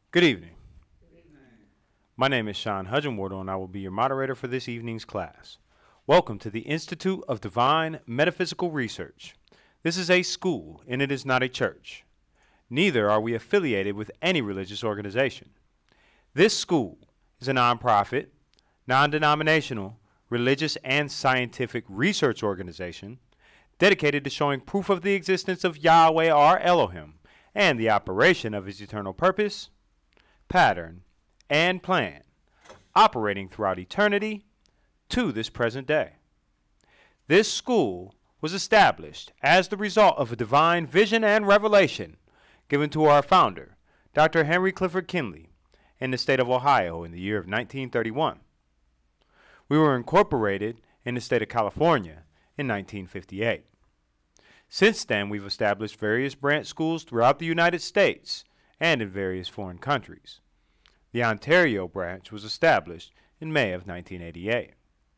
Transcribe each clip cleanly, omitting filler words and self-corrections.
Good evening. My name is Sean Hudgenwardle, and I will be your moderator for this evening's class. Welcome to the Institute of Divine Metaphysical Research. This is a school, and it is not a church. Neither are we affiliated with any religious organization. This school is a nonprofit, non-denominational, religious and scientific research organization dedicated to showing proof of the existence of Yahweh our Elohim and the operation of his eternal purpose, pattern, and plan, operating throughout eternity to this present day. This school was established as the result of a divine vision and revelation given to our founder, Dr. Henry Clifford Kinley, in the state of Ohio in the year of 1931. We were incorporated in the state of California in 1958. Since then, we've established various branch schools throughout the United States and in various foreign countries. The Ontario branch was established in May of 1988.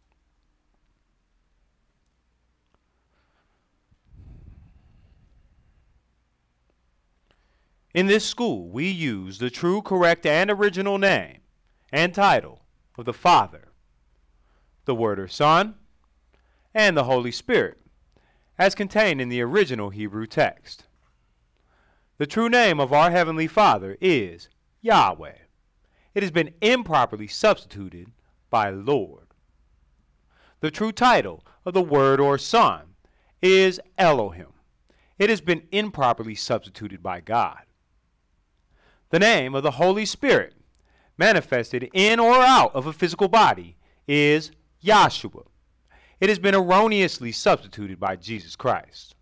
In this school, we use the true, correct, and original name and title of the Father, the Word or Son, and the Holy Spirit, as contained in the original Hebrew text. The true name of our Heavenly Father is Yahweh. It has been improperly substituted by Lord. The true title of the Word or Son is Elohim. It has been improperly substituted by God. The name of the Holy Spirit, manifested in or out of a physical body, is Yahshua. It has been erroneously substituted by Jesus Christ.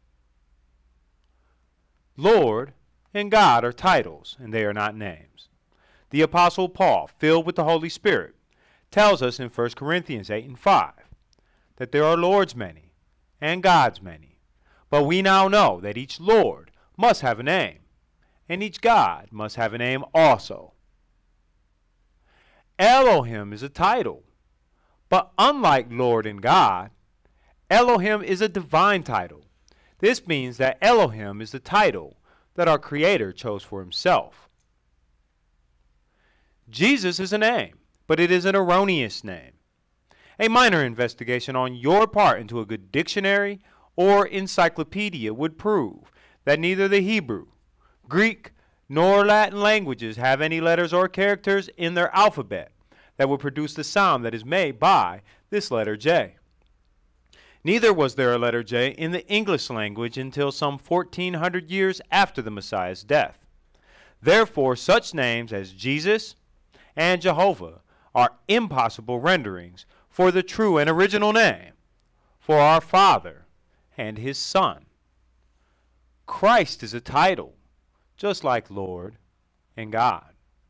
Lord and God are titles, and they are not names. The Apostle Paul, filled with the Holy Spirit, tells us in 1 Corinthians 8 and 5 that there are Lords many and Gods many, but we now know that each Lord must have a name, and each God must have a name also. Elohim is a title, but unlike Lord and God, Elohim is a divine title. This means that Elohim is the title that our Creator chose for himself. Jesus is a name, but it is an erroneous name. A minor investigation on your part into a good dictionary or encyclopedia would prove that neither the Hebrew, Greek, nor Latin languages have any letters or characters in their alphabet that would produce the sound that is made by this letter J. Neither was there a letter J in the English language until some 1400 years after the Messiah's death. Therefore, such names as Jesus and Jehovah are impossible renderings for the true and original name for our Father and his Son. Christ is a title, just like Lord and God.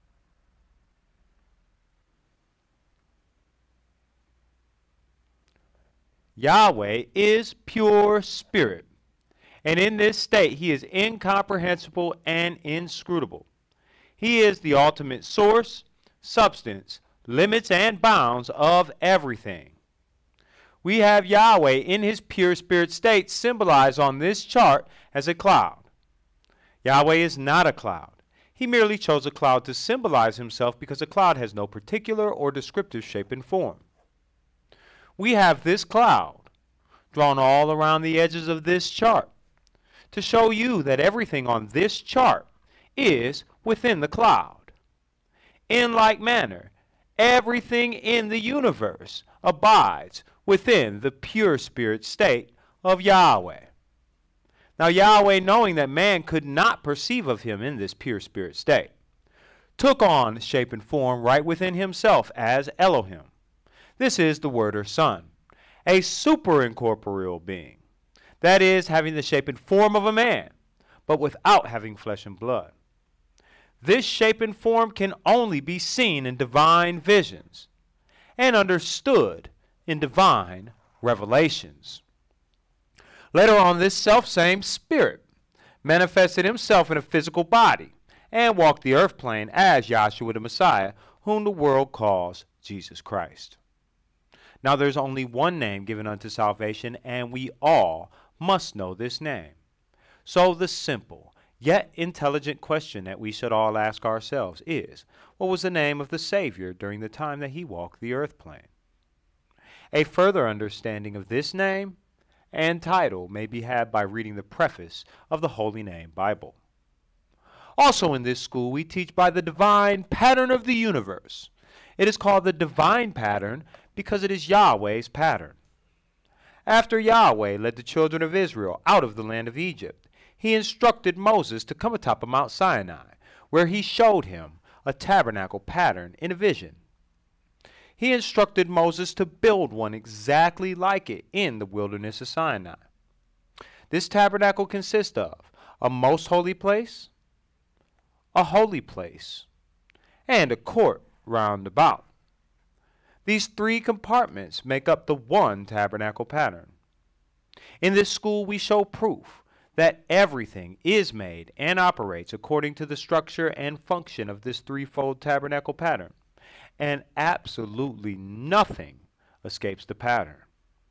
Yahweh is pure spirit, and in this state he is incomprehensible and inscrutable. He is the ultimate source, substance, limits, and bounds of everything. We have Yahweh in his pure spirit state symbolized on this chart as a cloud. Yahweh is not a cloud. He merely chose a cloud to symbolize himself because a cloud has no particular or descriptive shape and form. We have this cloud drawn all around the edges of this chart to show you that everything on this chart is within the cloud. In like manner, everything in the universe abides within the pure spirit state of Yahweh. Now Yahweh, knowing that man could not perceive of him in this pure spirit state, took on shape and form right within himself as Elohim. This is the Word or Son, a superincorporeal being, that is, having the shape and form of a man, but without having flesh and blood. This shape and form can only be seen in divine visions and understood in divine revelations. Later on, this selfsame Spirit manifested himself in a physical body and walked the earth plane as Yahshua the Messiah, whom the world calls Jesus Christ. Now there's only one name given unto salvation, and we all must know this name. So the simple Yet intelligent question that we should all ask ourselves is, what was the name of the Savior during the time that he walked the earth plane? A further understanding of this name and title may be had by reading the preface of the Holy Name Bible. Also in this school, we teach by the divine pattern of the universe. It is called the divine pattern because it is Yahweh's pattern. After Yahweh led the children of Israel out of the land of Egypt, he instructed Moses to come atop of Mount Sinai, where he showed him a tabernacle pattern in a vision. He instructed Moses to build one exactly like it in the wilderness of Sinai. This tabernacle consists of a most holy place, a holy place, and a court round about. These three compartments make up the one tabernacle pattern. In this school, we show proof that everything is made and operates according to the structure and function of this threefold tabernacle pattern, and absolutely nothing escapes the pattern.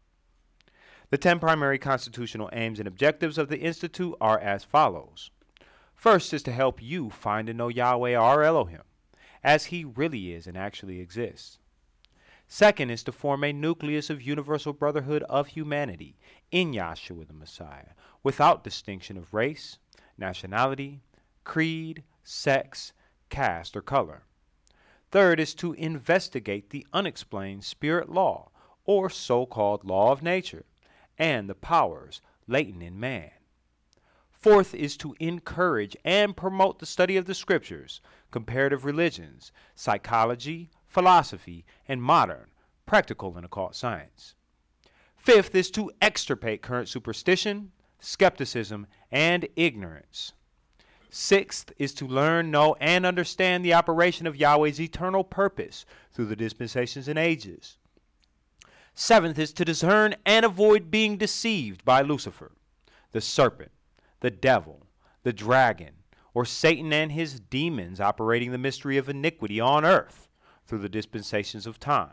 The 10 primary constitutional aims and objectives of the Institute are as follows. First is to help you find and know Yahweh our Elohim, as he really is and actually exists. Second is to form a nucleus of universal brotherhood of humanity in Yahshua the Messiah, without distinction of race, nationality, creed, sex, caste, or color. Third is to investigate the unexplained spirit law, or so-called law of nature, and the powers latent in man. Fourth is to encourage and promote the study of the scriptures, comparative religions, psychology, philosophy, and modern, practical and occult science. Fifth is to extirpate current superstition, skepticism, and ignorance. Sixth is to learn, know, and understand the operation of Yahweh's eternal purpose through the dispensations and ages. Seventh is to discern and avoid being deceived by Lucifer, the serpent, the devil, the dragon, or Satan and his demons operating the mystery of iniquity on earth through the dispensations of time.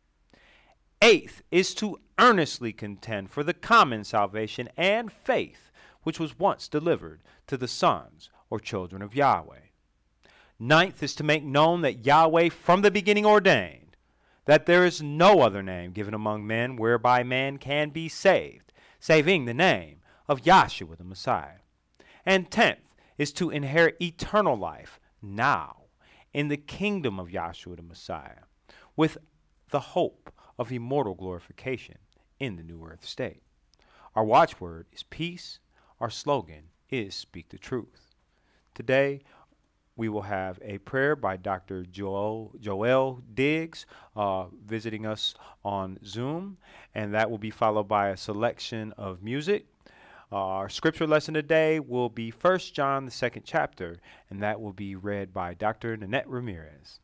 Eighth is to earnestly contend for the common salvation and faith which was once delivered to the sons or children of Yahweh. Ninth is to make known that Yahweh from the beginning ordained that there is no other name given among men whereby man can be saved, saving the name of Yahshua the Messiah. And 10th is to inherit eternal life now in the kingdom of Yahshua the Messiah, with the hope of immortal glorification in the new earth state. Our watchword is peace. Our slogan is speak the truth. Today, we will have a prayer by Dr. Joel Diggs visiting us on Zoom, and that will be followed by a selection of music. Our scripture lesson today will be 1 John, the 2nd chapter, and that will be read by Dr. Nanette Ramirez.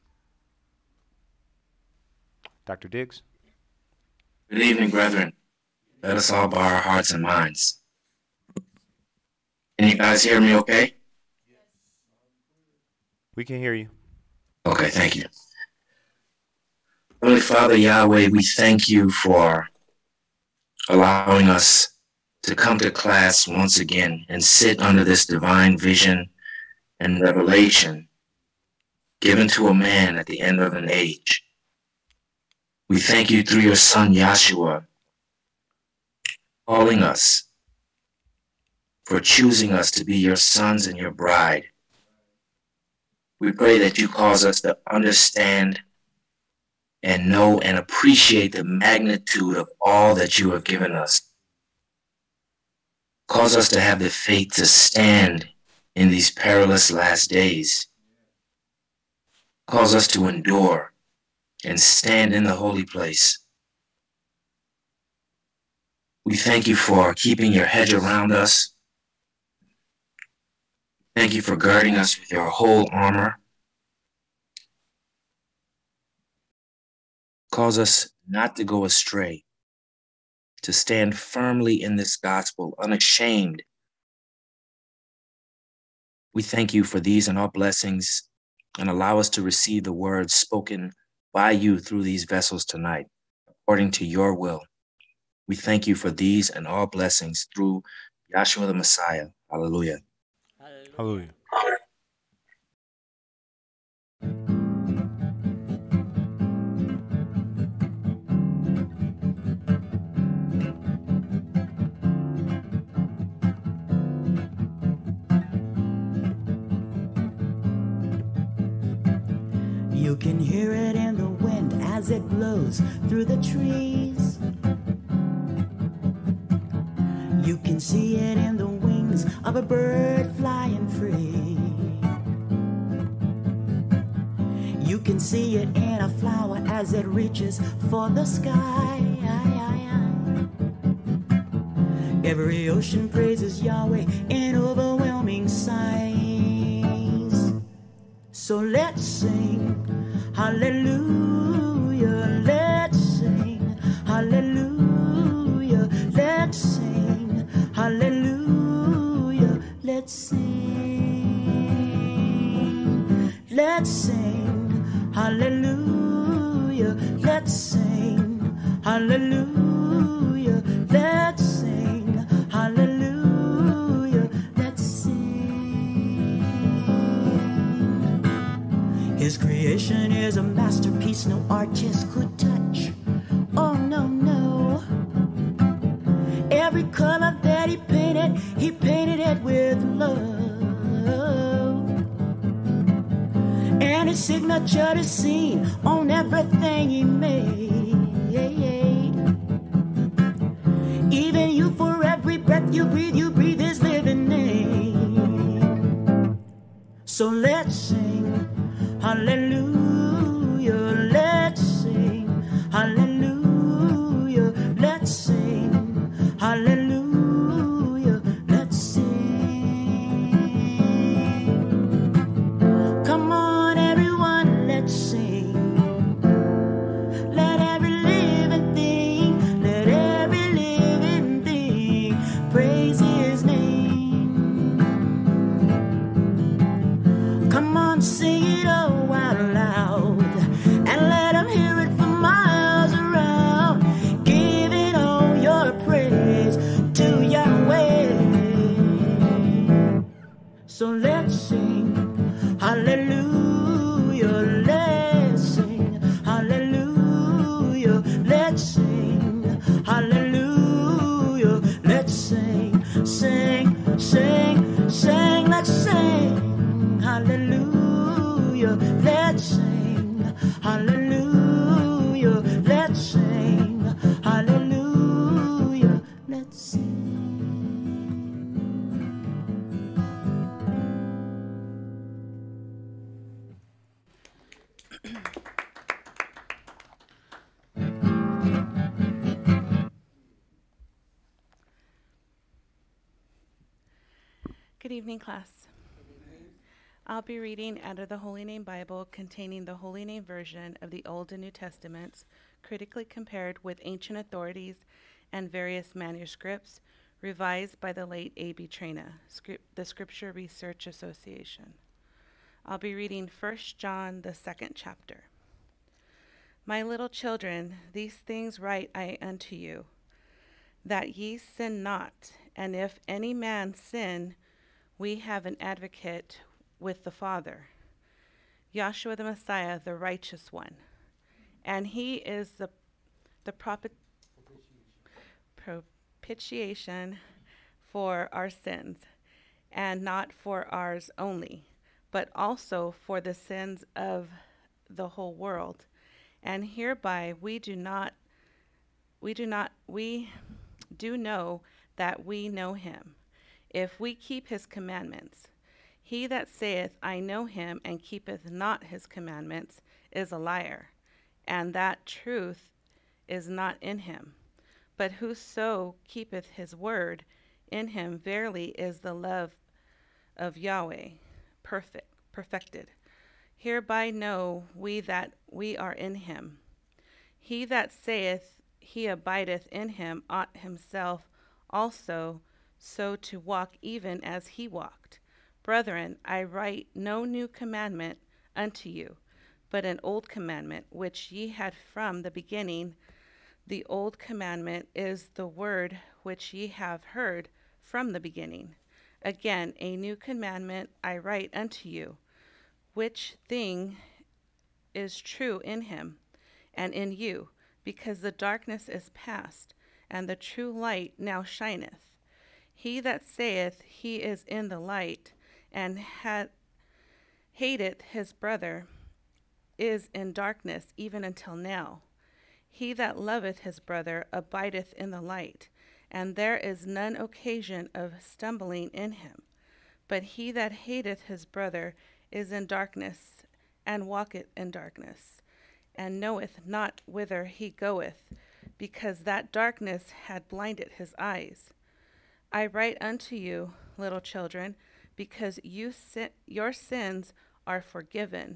Dr. Diggs. Good evening, brethren. Let us all bow our hearts and minds. Can you guys hear me okay? We can hear you. Okay, thank you. Holy Father Yahweh, we thank you for allowing us to come to class once again and sit under this divine vision and revelation given to a man at the end of an age. We thank you through your son Yahshua calling us, for choosing us to be your sons and your bride. We pray that you cause us to understand and know and appreciate the magnitude of all that you have given us. Cause us to have the faith to stand in these perilous last days. Cause us to endure and stand in the holy place. We thank you for keeping your hedge around us. Thank you for guarding us with your whole armor. Cause us not to go astray, to stand firmly in this gospel, unashamed. We thank you for these and all blessings, and allow us to receive the words spoken by you through these vessels tonight, according to your will. We thank you for these and all blessings through Yahshua the Messiah. Hallelujah. Hallelujah. You can hear it in the wind as it blows through the trees. You can see it in the wings of a bird flying free. You can see it in a flower as it reaches for the sky. Every ocean praises Yahweh in overwhelming sighs. So let's sing hallelujah, let's sing hallelujah, let's sing hallelujah, let's sing, let's sing hallelujah, let's sing hallelujah, let's sing hallelujah, let's sing. His creation is a masterpiece no artist could touch. Oh no, no. Every color that he painted it with love. And his signature is seen on everything he made. Even you, for every breath you breathe his living name. So let's sing hallelujah, let's sing hallelujah, let's sing hallelujah, let's sing. Come on everyone, let's sing. Let every living thing praise his name. Come on, sing it all out loud, and let him hear it for miles around. Giving all your praise to Yahweh. So let's sing hallelujah, let's sing hallelujah, let's sing hallelujah, let's sing, sing, sing, sing, let's sing hallelujah, let's sing hallelujah, let's sing hallelujah, let's sing. Good evening, class. I'll be reading out of the Holy Name Bible containing the Holy Name version of the Old and New Testaments, critically compared with ancient authorities and various manuscripts, revised by the late A.B. Traina, the Scripture Research Association. I'll be reading 1 John, the 2nd chapter. My little children, these things write I unto you, that ye sin not. And if any man sin, we have an advocate with the Father, Yahshua the Messiah, the righteous one. And he is the propitiation for our sins, and not for ours only, but also for the sins of the whole world. And hereby we do know that we know him, if we keep his commandments. He that saith, I know him, and keepeth not his commandments, is a liar, and that truth is not in him. But whoso keepeth his word, in him verily is the love of Yahweh perfected. Hereby know we that we are in him. He that saith he abideth in him ought himself also so to walk even as he walked. Brethren, I write no new commandment unto you, but an old commandment which ye had from the beginning. The old commandment is the word which ye have heard from the beginning. Again, a new commandment I write unto you, which thing is true in him and in you, because the darkness is past, and the true light now shineth. He that saith he is in the light, and hateth his brother, is in darkness even until now. He that loveth his brother abideth in the light, and there is none occasion of stumbling in him. But he that hateth his brother is in darkness, and walketh in darkness, and knoweth not whither he goeth, because that darkness had blinded his eyes. I write unto you, little children, because your sins are forgiven.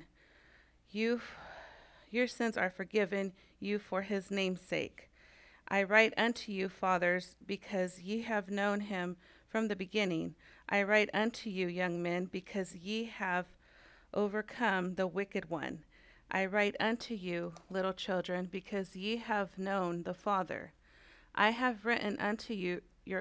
Your sins are forgiven you for his name's sake. I write unto you, fathers, because ye have known him from the beginning. I write unto you, young men, because ye have overcome the wicked one. I write unto you, little children, because ye have known the Father. I have written unto you,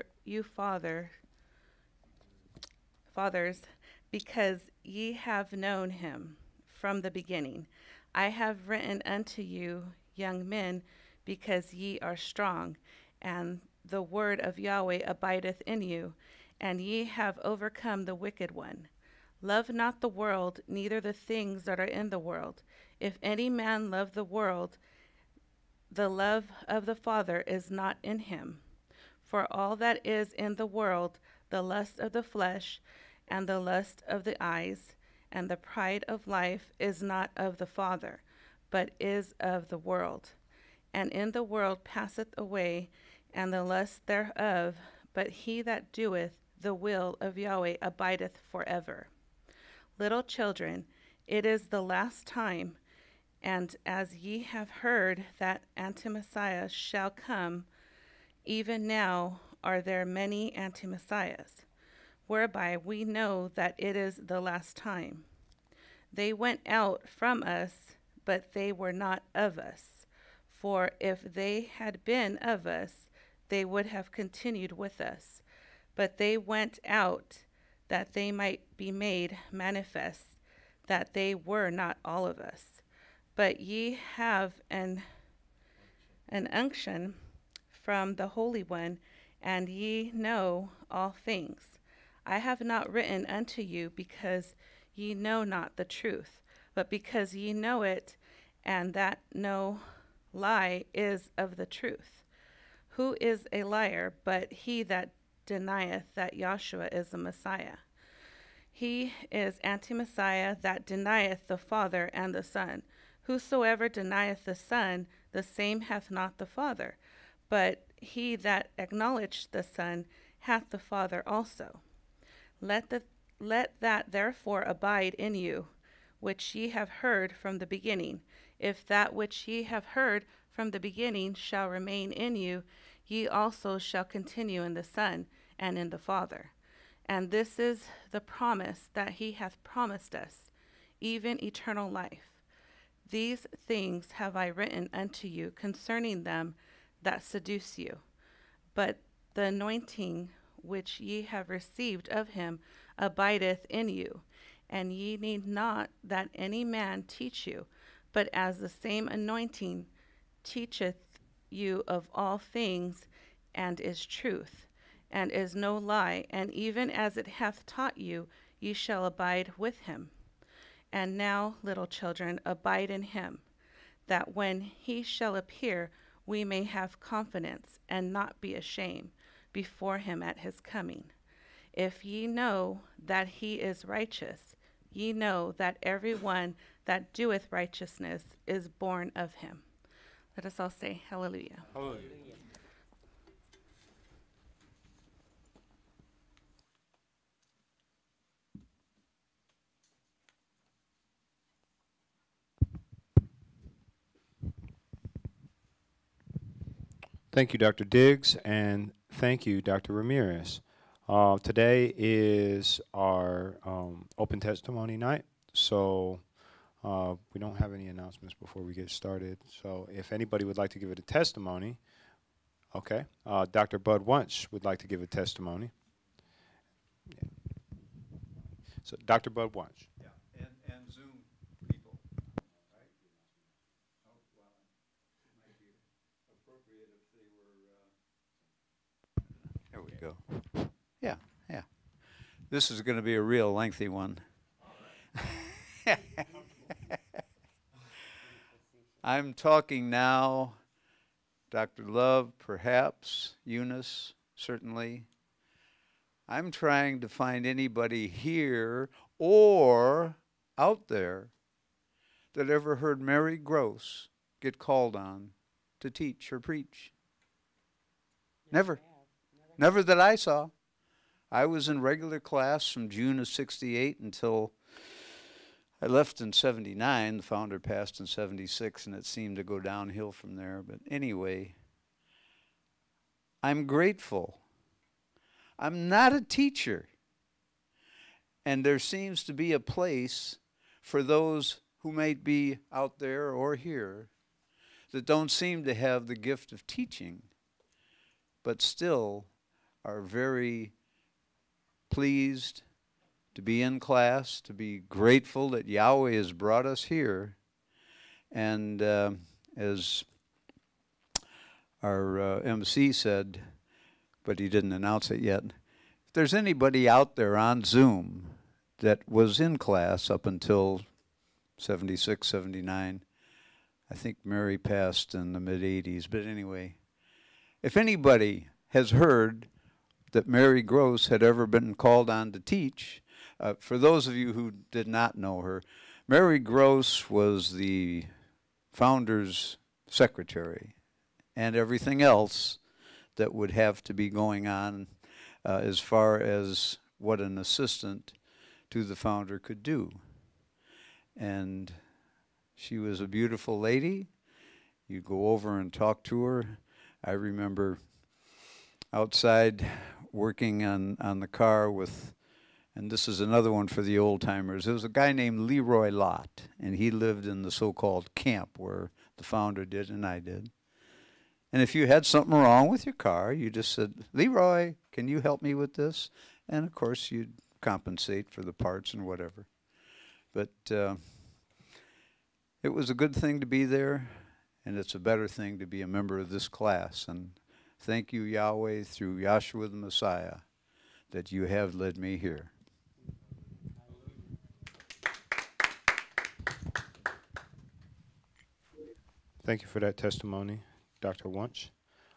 fathers, because ye have known him from the beginning. I have written unto you, young men, because ye are strong, and the word of Yahweh abideth in you, and ye have overcome the wicked one. Love not the world, neither the things that are in the world. If any man love the world, the love of the Father is not in him. For all that is in the world, the lust of the flesh, and the lust of the eyes, and the pride of life, is not of the Father, but is of the world. And in the world passeth away, and the lust thereof, but he that doeth the will of Yahweh abideth forever. Little children, it is the last time, and as ye have heard that Anti-Messiah shall come, even now are there many anti-Messiahs, whereby we know that it is the last time. They went out from us, but they were not of us. For if they had been of us, they would have continued with us. But they went out that they might be made manifest that they were not all of us. But ye have an unction from the Holy One, and ye know all things. I have not written unto you because ye know not the truth, but because ye know it, and that no lie is of the truth. Who is a liar but he that denieth that Yahshua is the Messiah? He is Anti-Messiah that denieth the Father and the Son. Whosoever denieth the Son, the same hath not the Father. But he that acknowledgeth the Son hath the Father also. Let that therefore abide in you, which ye have heard from the beginning. If that which ye have heard from the beginning shall remain in you, ye also shall continue in the Son and in the Father. And this is the promise that he hath promised us, even eternal life. These things have I written unto you concerning them that seduce you. But the anointing which ye have received of him abideth in you, and ye need not that any man teach you, but as the same anointing teacheth you of all things, and is truth, and is no lie, and even as it hath taught you, ye shall abide with him. And now, little children, abide in him, that when he shall appear, we may have confidence, and not be ashamed before him at his coming. If ye know that he is righteous, ye know that every one that doeth righteousness is born of him. Let us all say hallelujah. Hallelujah. Thank you, Dr. Diggs, and thank you, Dr. Ramirez. Today is our open testimony night, so we don't have any announcements before we get started. So if anybody would like to give it a testimony, okay. Dr. Bud Wunsch would like to give a testimony. Yeah. So, Dr. Bud Wunsch. Yeah, and Zoom people, right? Oh, well, it might be appropriate if they were, there we go. Yeah, yeah. This is going to be a real lengthy one. I'm talking now, Dr. Love, perhaps, Eunice, certainly. I'm trying to find anybody here or out there that ever heard Mary Gross get called on to teach or preach. Never. Never that I saw. I was in regular class from June of '68 until I left in '79. The founder passed in '76, and it seemed to go downhill from there. But anyway, I'm grateful. I'm not a teacher. And there seems to be a place for those who might be out there or here that don't seem to have the gift of teaching, but still are very pleased to be in class, to be grateful that Yahweh has brought us here. And as our MC said, but he didn't announce it yet, if there's anybody out there on Zoom that was in class up until 76, 79, I think Mary passed in the mid-'80s, but anyway, if anybody has heard that Mary Gross had ever been called on to teach, for those of you who did not know her, Mary Gross was the founder's secretary and everything else that would have to be going on as far as what an assistant to the founder could do. And she was a beautiful lady. You go over and talk to her. I remember outside working on the car with, and this is another one for the old timers, there was a guy named Leroy Lott, and he lived in the so-called camp where the founder did and I did. And if you had something wrong with your car, you just said, Leroy, can you help me with this? And of course you'd compensate for the parts and whatever. But it was a good thing to be there, and it's a better thing to be a member of this class. And thank you, Yahweh, through Yahshua the Messiah, that you have led me here. Thank you for that testimony, Dr. Wunsch.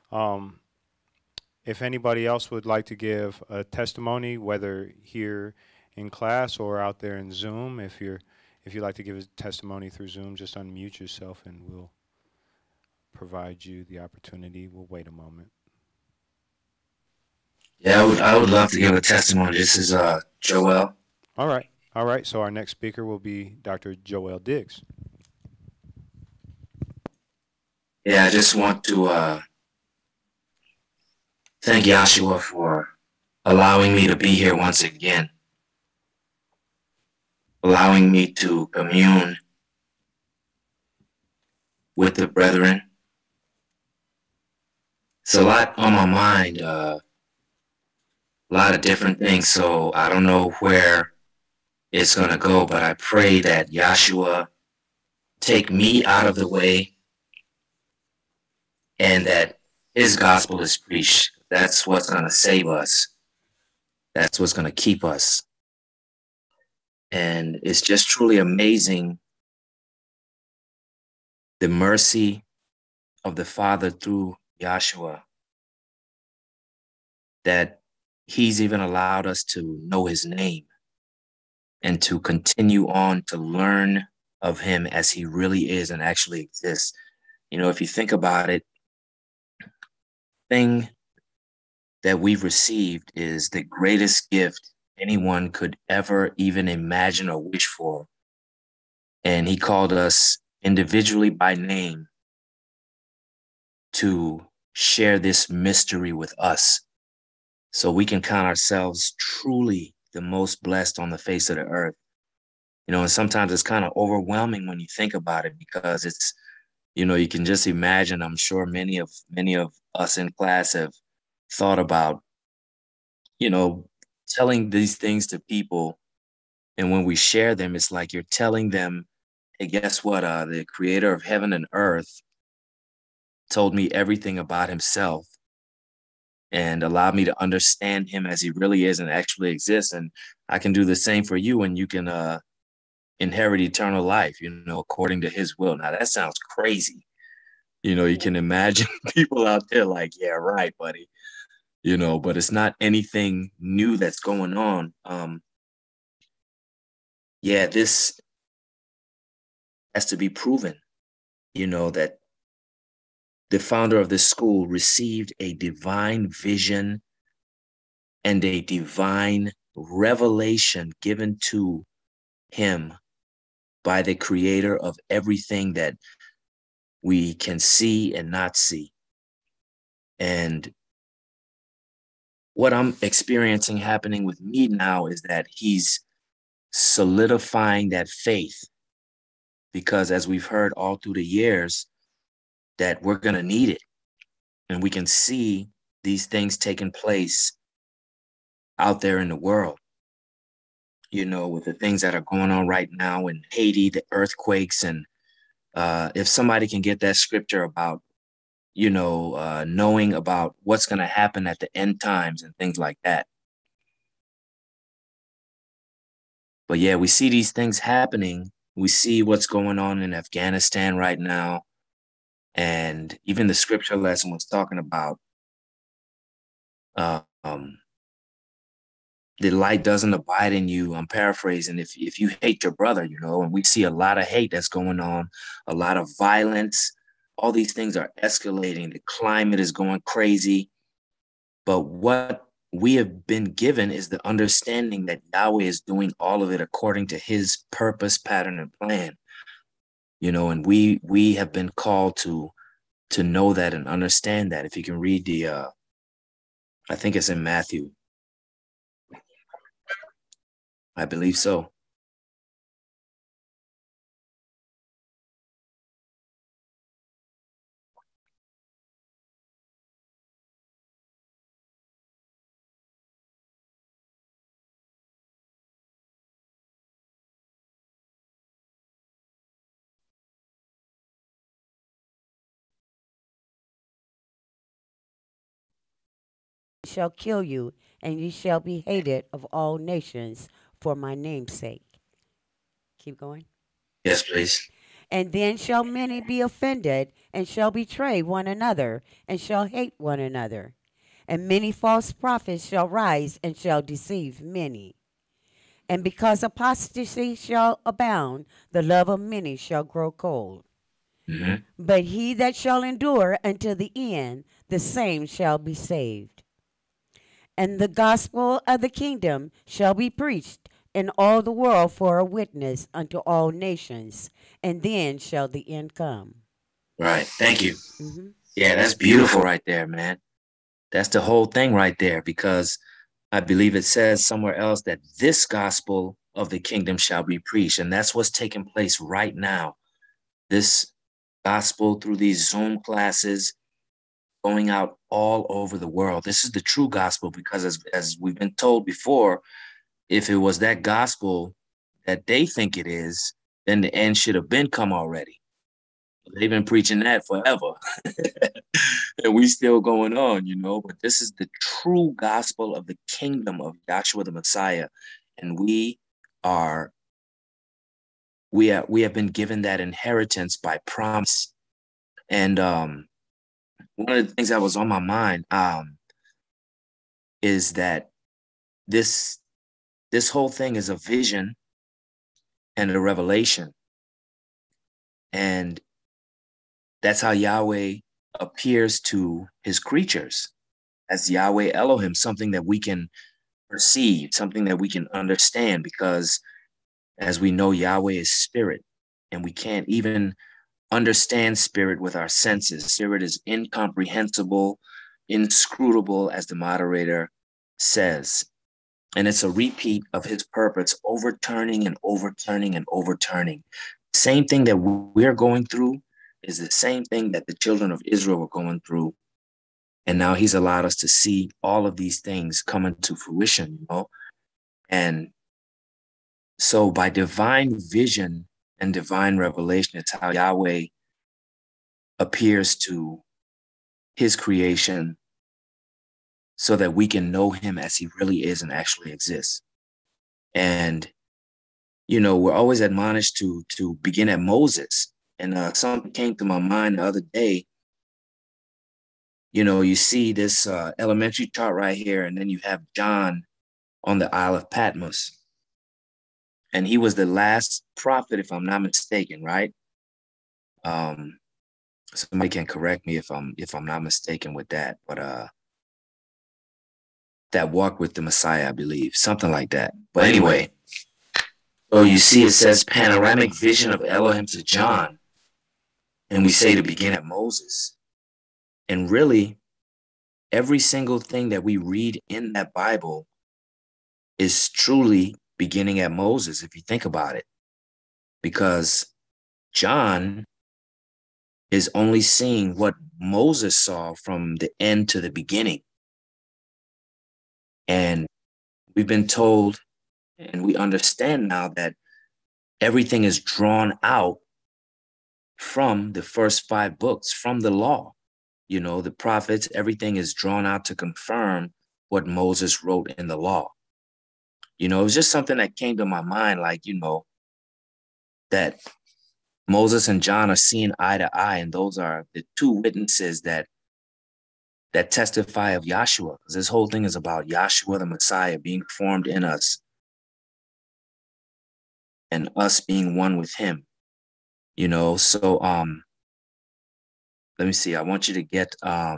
If anybody else would like to give a testimony, whether here in class or out there in Zoom, if you'd like to give a testimony through Zoom, just unmute yourself and we'll provide you the opportunity. We'll wait a moment. Yeah, I would love to give a testimony. This is Joel. All right. So our next speaker will be Dr. Joel Diggs. Yeah, I just want to thank Yahshua for allowing me to be here once again, allowing me to commune with the brethren. It's a lot on my mind, a lot of different things, so I don't know where it's going to go, but I pray that Yahshua take me out of the way and that his gospel is preached. That's what's going to save us. That's what's going to keep us. And it's just truly amazing the mercy of the Father through Yahshua, that he's even allowed us to know his name and to continue on to learn of him as he really is and actually exists. You know, if you think about it, thing that we've received is the greatest gift anyone could ever even imagine or wish for. And he called us individually by name to share this mystery with us so we can count ourselves truly the most blessed on the face of the earth. You know, and sometimes it's kind of overwhelming when you think about it, because it's, you know, you can just imagine, I'm sure many of us in class have thought about, you know, telling these things to people And when we share them, it's like you're telling them, hey, guess what? The creator of heaven and earth told me everything about himself and allowed me to understand him as he really is and actually exists. And I can do the same for you, and you can inherit eternal life, you know, according to his will. Now, that sounds crazy. You know, you can imagine people out there like, yeah, right, buddy. You know, but it's not anything new that's going on. Yeah, this has to be proven, you know, that the founder of this school received a divine vision and a divine revelation given to him by the creator of everything that we can see and not see. And what I'm experiencing happening with me now is that he's solidifying that faith, because as we've heard all through the years, that we're going to need it. And we can see these things taking place out there in the world, you know, with the things that are going on right now in Haiti, the earthquakes. And if somebody can get that scripture about, you know, knowing about what's going to happen at the end times and things like that. But yeah, we see these things happening. We see what's going on in Afghanistan right now. And even the scripture lesson was talking about the light doesn't abide in you. I'm paraphrasing. If you hate your brother, you know, and we see a lot of hate that's going on, a lot of violence, all these things are escalating. The climate is going crazy. But what we have been given is the understanding that Yahweh is doing all of it according to his purpose, pattern, and plan. You know, and we have been called to know that and understand that. If you can read the, I think it's in Matthew. I believe so. Shall kill you, and ye shall be hated of all nations for my name's sake. Keep going. Yes, please. And then shall many be offended, and shall betray one another, and shall hate one another. And many false prophets shall rise, and shall deceive many. And because apostasy shall abound, the love of many shall grow cold. Mm-hmm. But he that shall endure until the end, the same shall be saved. And the gospel of the kingdom shall be preached in all the world for a witness unto all nations, and then shall the end come. Right. Thank you. Mm-hmm. Yeah, that's beautiful right there, man. That's the whole thing right there, because I believe it says somewhere else that this gospel of the kingdom shall be preached. And that's what's taking place right now. This gospel through these Zoom classes going out all over the world. This is the true gospel, because as we've been told before, if it was that gospel that they think it is, then the end should have been come already. They've been preaching that forever. And we still going on, you know, but this is the true gospel of the kingdom of Yahshua the Messiah. And we have been given that inheritance by promise. And one of the things that was on my mind is that this whole thing is a vision and a revelation. And that's how Yahweh appears to his creatures, as Yahweh Elohim, something that we can perceive, something that we can understand, because as we know, Yahweh is spirit, and we can't even understand spirit with our senses. Spirit is incomprehensible, inscrutable, as the moderator says. And it's a repeat of his purpose, overturning and overturning and overturning. Same thing that we're going through is the same thing that the children of Israel were going through. And now he's allowed us to see all of these things coming to fruition, you know? And So by divine vision and divine revelation, it's how Yahweh appears to his creation so that we can know him as he really is and actually exists. And, you know, we're always admonished to begin at Moses. And something came to my mind the other day. You know, you see this elementary chart right here, and then you have John on the Isle of Patmos. And he was the last prophet, if I'm not mistaken, right? Somebody can correct me if I'm not mistaken with that, but that walked with the Messiah, I believe, something like that. But anyway, so you see it says panoramic vision of Elohim to John, and we say to begin at Moses. And really, every single thing that we read in that Bible is truly beginning at Moses, if you think about it, because John is only seeing what Moses saw from the end to the beginning. And we've been told, and we understand now, that everything is drawn out from the first 5 books, from the law. You know, the prophets, everything is drawn out to confirm what Moses wrote in the law. You know, it was just something that came to my mind, like, you know, that Moses and John are seeing eye to eye, and those are the 2 witnesses that testify of Yahshua, because this whole thing is about Yahshua, the Messiah, being formed in us and us being one with him, you know. So let me see. I want you to get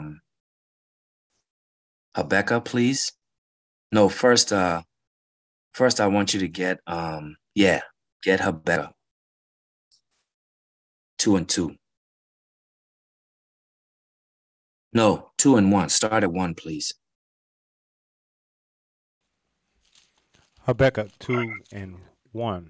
Habakkuk, please. No, first I want you to get get Habakkuk 2 and 2. No, 2 and 1. Start at 1, please. Habakkuk 2 and 1.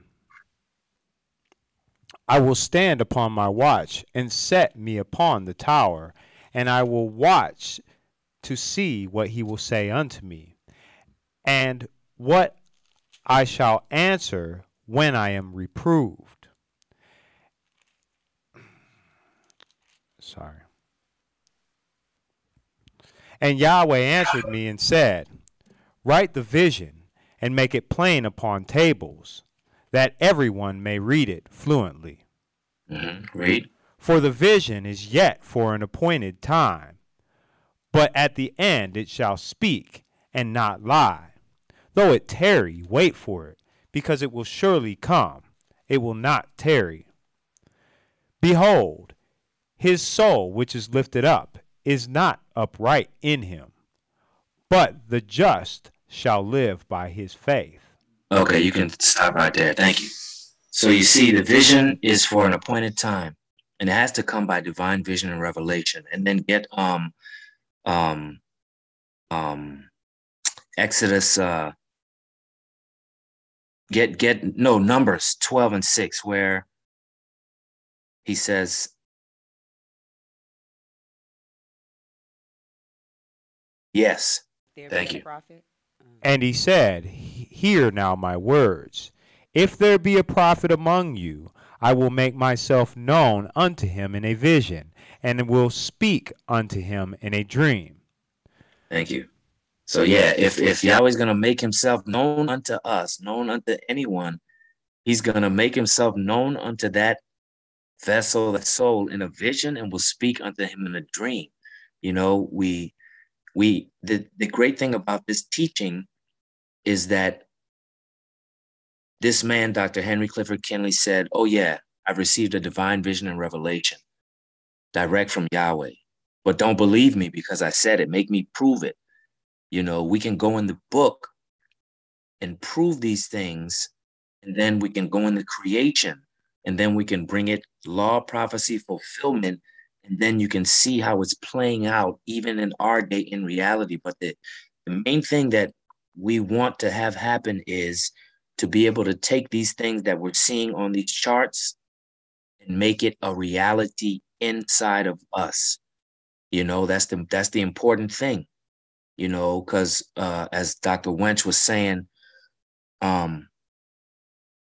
I will stand upon my watch and set me upon the tower, and I will watch to see what he will say unto me, and what I shall answer when I am reproved. Sorry. And Yahweh answered me and said, write the vision and make it plain upon tables, that everyone may read it fluently. Read. For the vision is yet for an appointed time, but at the end it shall speak and not lie. Though it tarry, wait for it, because it will surely come. It will not tarry. Behold, his soul which is lifted up is not upright in him, but the just shall live by his faith. Okay, you can stop right there. Thank you. So you see, the vision is for an appointed time, and it has to come by divine vision and revelation. And then get Exodus Numbers 12 and 6, where he says, yes, thank you. Prophet. And he said, hear now my words. If there be a prophet among you, I will make myself known unto him in a vision, and will speak unto him in a dream. Thank you. So yeah, if Yahweh's going to make himself known unto us, known unto anyone, he's going to make himself known unto that vessel, that soul, in a vision, and will speak unto him in a dream. You know, the great thing about this teaching is that this man, Dr. Henry Clifford Kinley, said, oh yeah, I've received a divine vision and revelation direct from Yahweh, but don't believe me because I said it. Make me prove it. You know, we can go in the book and prove these things, and then we can go into creation, and then we can bring it law, prophecy, fulfillment, and then you can see how it's playing out even in our day in reality. But the main thing that we want to have happen is to be able to take these things that we're seeing on these charts and make it a reality inside of us. You know, that's the important thing, you know, because as Dr. Wench was saying,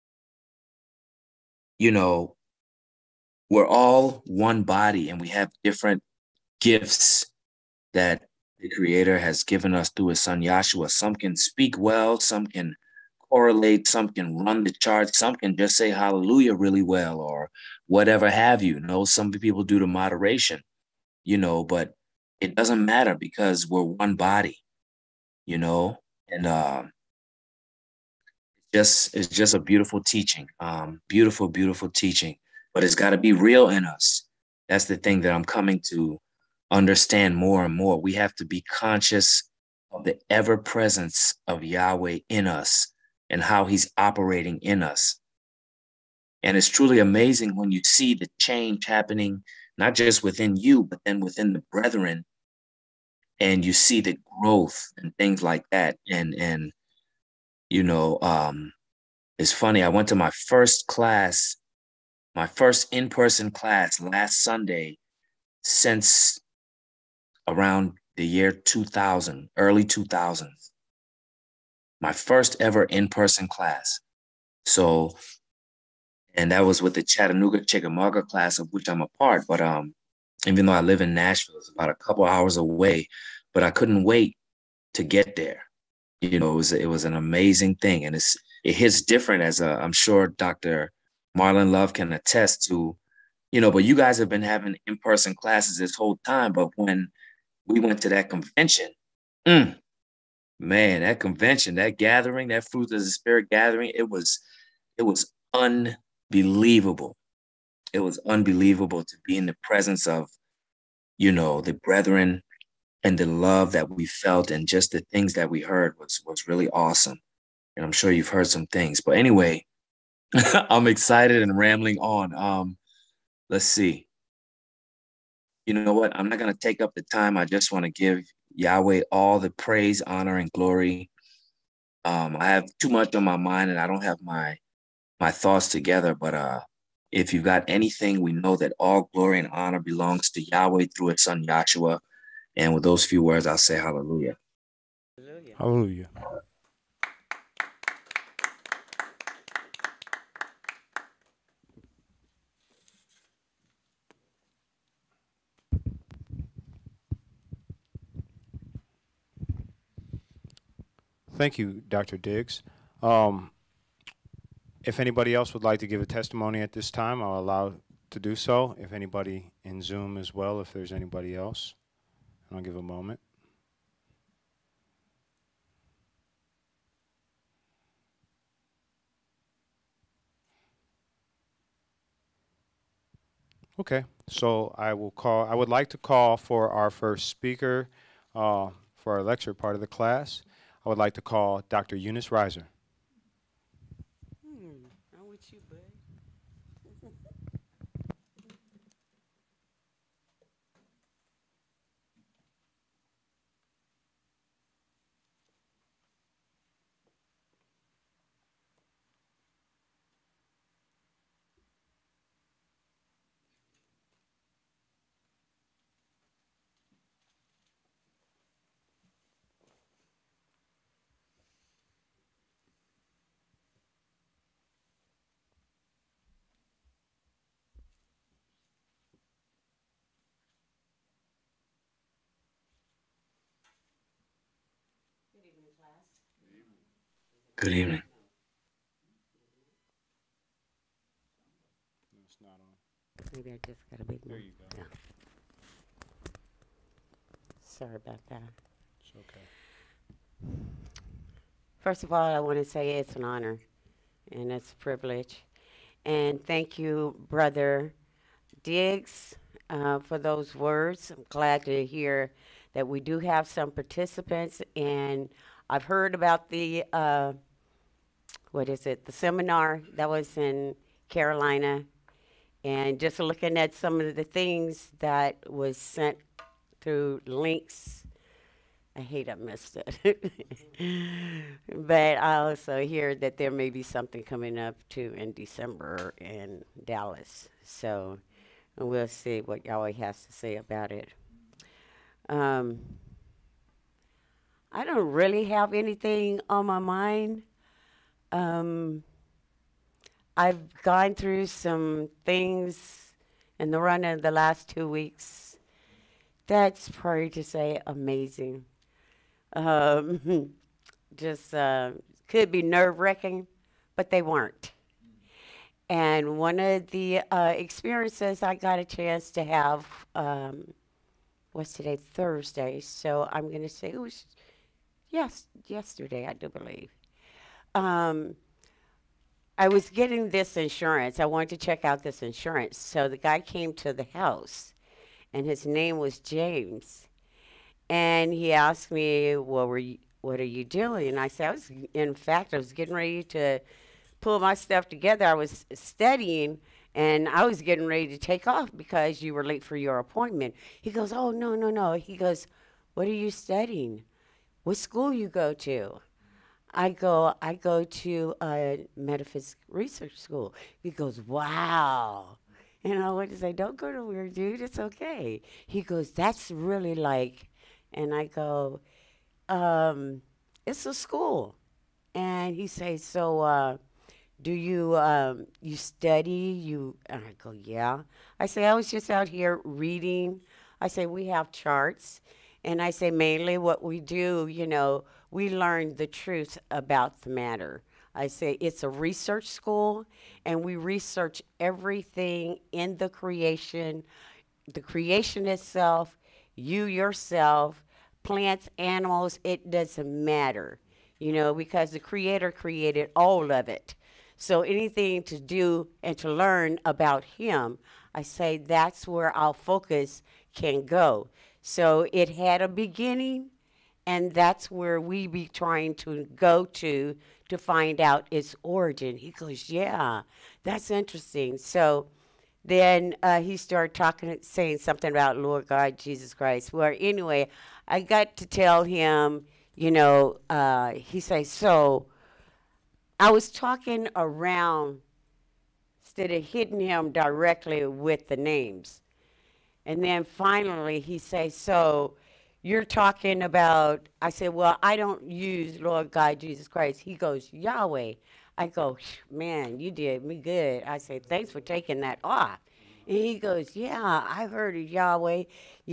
you know, we're all one body and we have different gifts that the Creator has given us through His Son Yahshua. Some can speak well, some can correlate, some can run the charts, some can just say hallelujah really well or whatever have you. Some people do the moderation, but it doesn't matter because we're one body, and it's just a beautiful teaching, beautiful, beautiful teaching, but it's got to be real in us. That's the thing that I'm coming to understand more and more. We have to be conscious of the ever presence of Yahweh in us and how He's operating in us. And it's truly amazing when you see the change happening, not just within you, but then within the brethren, and you see the growth and things like that. And it's funny. I went to my first in-person class last Sunday since around the year 2000, early 2000s. My first ever in-person class. So, and that was with the Chattanooga Chickamauga class, of which I'm a part. But even though I live in Nashville, it's about a couple hours away, but I couldn't wait to get there. It was an amazing thing, and it hits different, as I'm sure Dr. Marlon Love can attest to. But you guys have been having in-person classes this whole time. But when we went to that convention, man, that convention, that gathering, that Fruit of the Spirit gathering, it was unbelievable. It was unbelievable to be in the presence of, the brethren, and the love that we felt and just the things that we heard was really awesome. And I'm sure you've heard some things. But anyway, I'm excited and rambling on. Let's see. You know what? I'm not going to take up the time. I just want to give Yahweh all the praise, honor, and glory. I have too much on my mind and I don't have my thoughts together. But if you've got anything, we know that all glory and honor belongs to Yahweh through His Son Yahshua. And with those few words, I'll say hallelujah. Hallelujah. Thank you, Dr. Diggs. If anybody else would like to give a testimony at this time, I'll allow to do so. If anybody in Zoom as well, if there's anybody else, I'll give a moment. Okay, so I would like to call for our first speaker for our lecture part of the class. I would like to call Dr. Eunice Reiser. I'm with you, bud. Good evening. It's not on. Maybe I just got a big There one. you go. Yeah. Sorry about that. It's okay. First of all, I want to say it's an honor and it's a privilege. And thank you, Brother Diggs, for those words. I'm glad to hear that we do have some participants. And I've heard about the, the seminar that was in Carolina. And just looking at some of the things that was sent through links, I hate I missed it. But I also hear that there may be something coming up too in December in Dallas. So we'll see what Yahweh has to say about it. I don't really have anything on my mind. I've gone through some things in the run of the last 2 weeks. That's probably to say amazing. Um, just could be nerve wracking, but they weren't. And one of the experiences I got a chance to have, what's today? Thursday. So I'm going to say it was yesterday, I do believe. Um, I was getting this insurance. I wanted to check out this insurance. So the guy came to the house, and his name was James. And he asked me, "Well, what are you doing?" And I said, in fact, I was getting ready to pull my stuff together. I was studying, and I was getting ready to take off because you were late for your appointment. He goes, "Oh, no, no, no." He goes, "What are you studying? What school you go to?" I go to a metaphysics research school. He goes, "Wow." And I went to say, "Don't go nowhere, dude. It's okay." He goes, "That's really like," and I go, "It's a school." And he says, "So, do you study?" And I go, "Yeah." I say, "I was just out here reading." I say, "We have charts." And I say, mainly what we do, we learn the truth about the matter. I say it's a research school, and we research everything in the creation itself, you yourself, plants, animals, it doesn't matter, because the Creator created all of it. So anything to do and to learn about Him, I say that's where our focus can go. So it had a beginning, and that's where we be trying to go to find out its origin. He goes, "Yeah, that's interesting." So then he started saying something about Lord God, Jesus Christ. Well, anyway, I got to tell him, he says, "So I was talking around instead of hitting him directly with the names." And then finally he says, "So you're talking about," I said, "Well, I don't use Lord God, Jesus Christ." He goes, "Yahweh." I go, "Man, you did me good." I say, "Thanks for taking that off." And he goes, "Yeah, I heard of Yahweh,"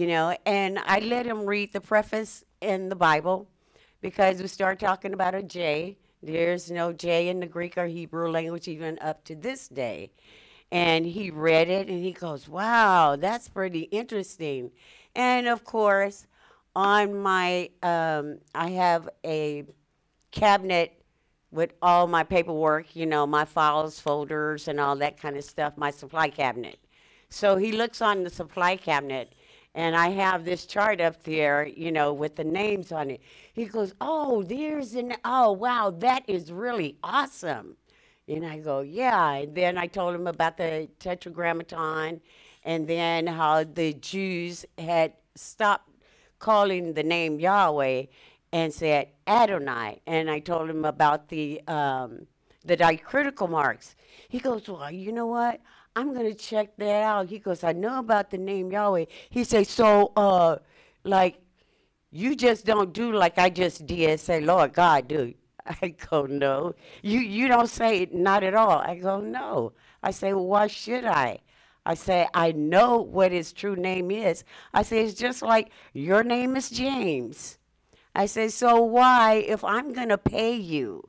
and I let him read the preface in the Bible because we start talking about a J. There's no J in the Greek or Hebrew language even up to this day. And he read it, and he goes, "Wow, that's pretty interesting." And of course, on my, I have a cabinet with all my paperwork, my files, folders, and all that kind of stuff, my supply cabinet. So he looks on the supply cabinet, and I have this chart up there, with the names on it. He goes, "Oh, oh, wow, that is really awesome." And I go, "Yeah." And then I told him about the Tetragrammaton, and then how the Jews had stopped calling the name Yahweh and said Adonai. And I told him about the diacritical marks. He goes, "Well, you know what? I'm going to check that out." He goes, "I know about the name Yahweh." He says, "So, like, you just don't do like I just did, say, 'Lord God,' do you?" I go, "No." You don't say it, not at all." I go, "No." I say, "Well, why should I?" I say, "I know what his true name is." I say, "It's just like your name is James." I say, "So why, if I'm going to pay you,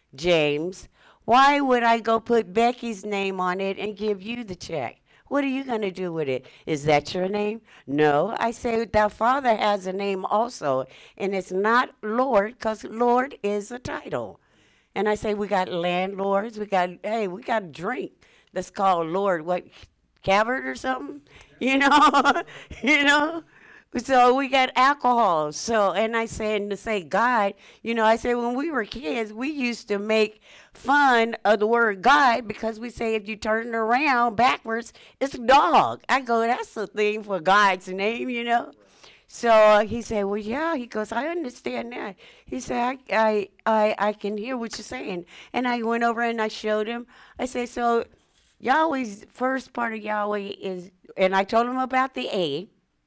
James, why would I go put Becky's name on it and give you the check? What are you going to do with it? Is that your name?" "No." I say, "Thy Father has a name also, and it's not Lord, because Lord is a title." And I say, "We got landlords. We got a drink that's called Lord, what, Cavert or something?" you know, you know. So we got alcohol. So, and I said, and to say God, I said, when we were kids, we used to make fun of the word God because we say if you turn it around backwards, it's a dog. I go, that's the thing for God's name. So he said, "Well, yeah." He goes, "I understand that." He said, I can hear what you're saying. And I went over and I showed him. I said, "So Yahweh's first part of Yahweh is," and I told him about the A,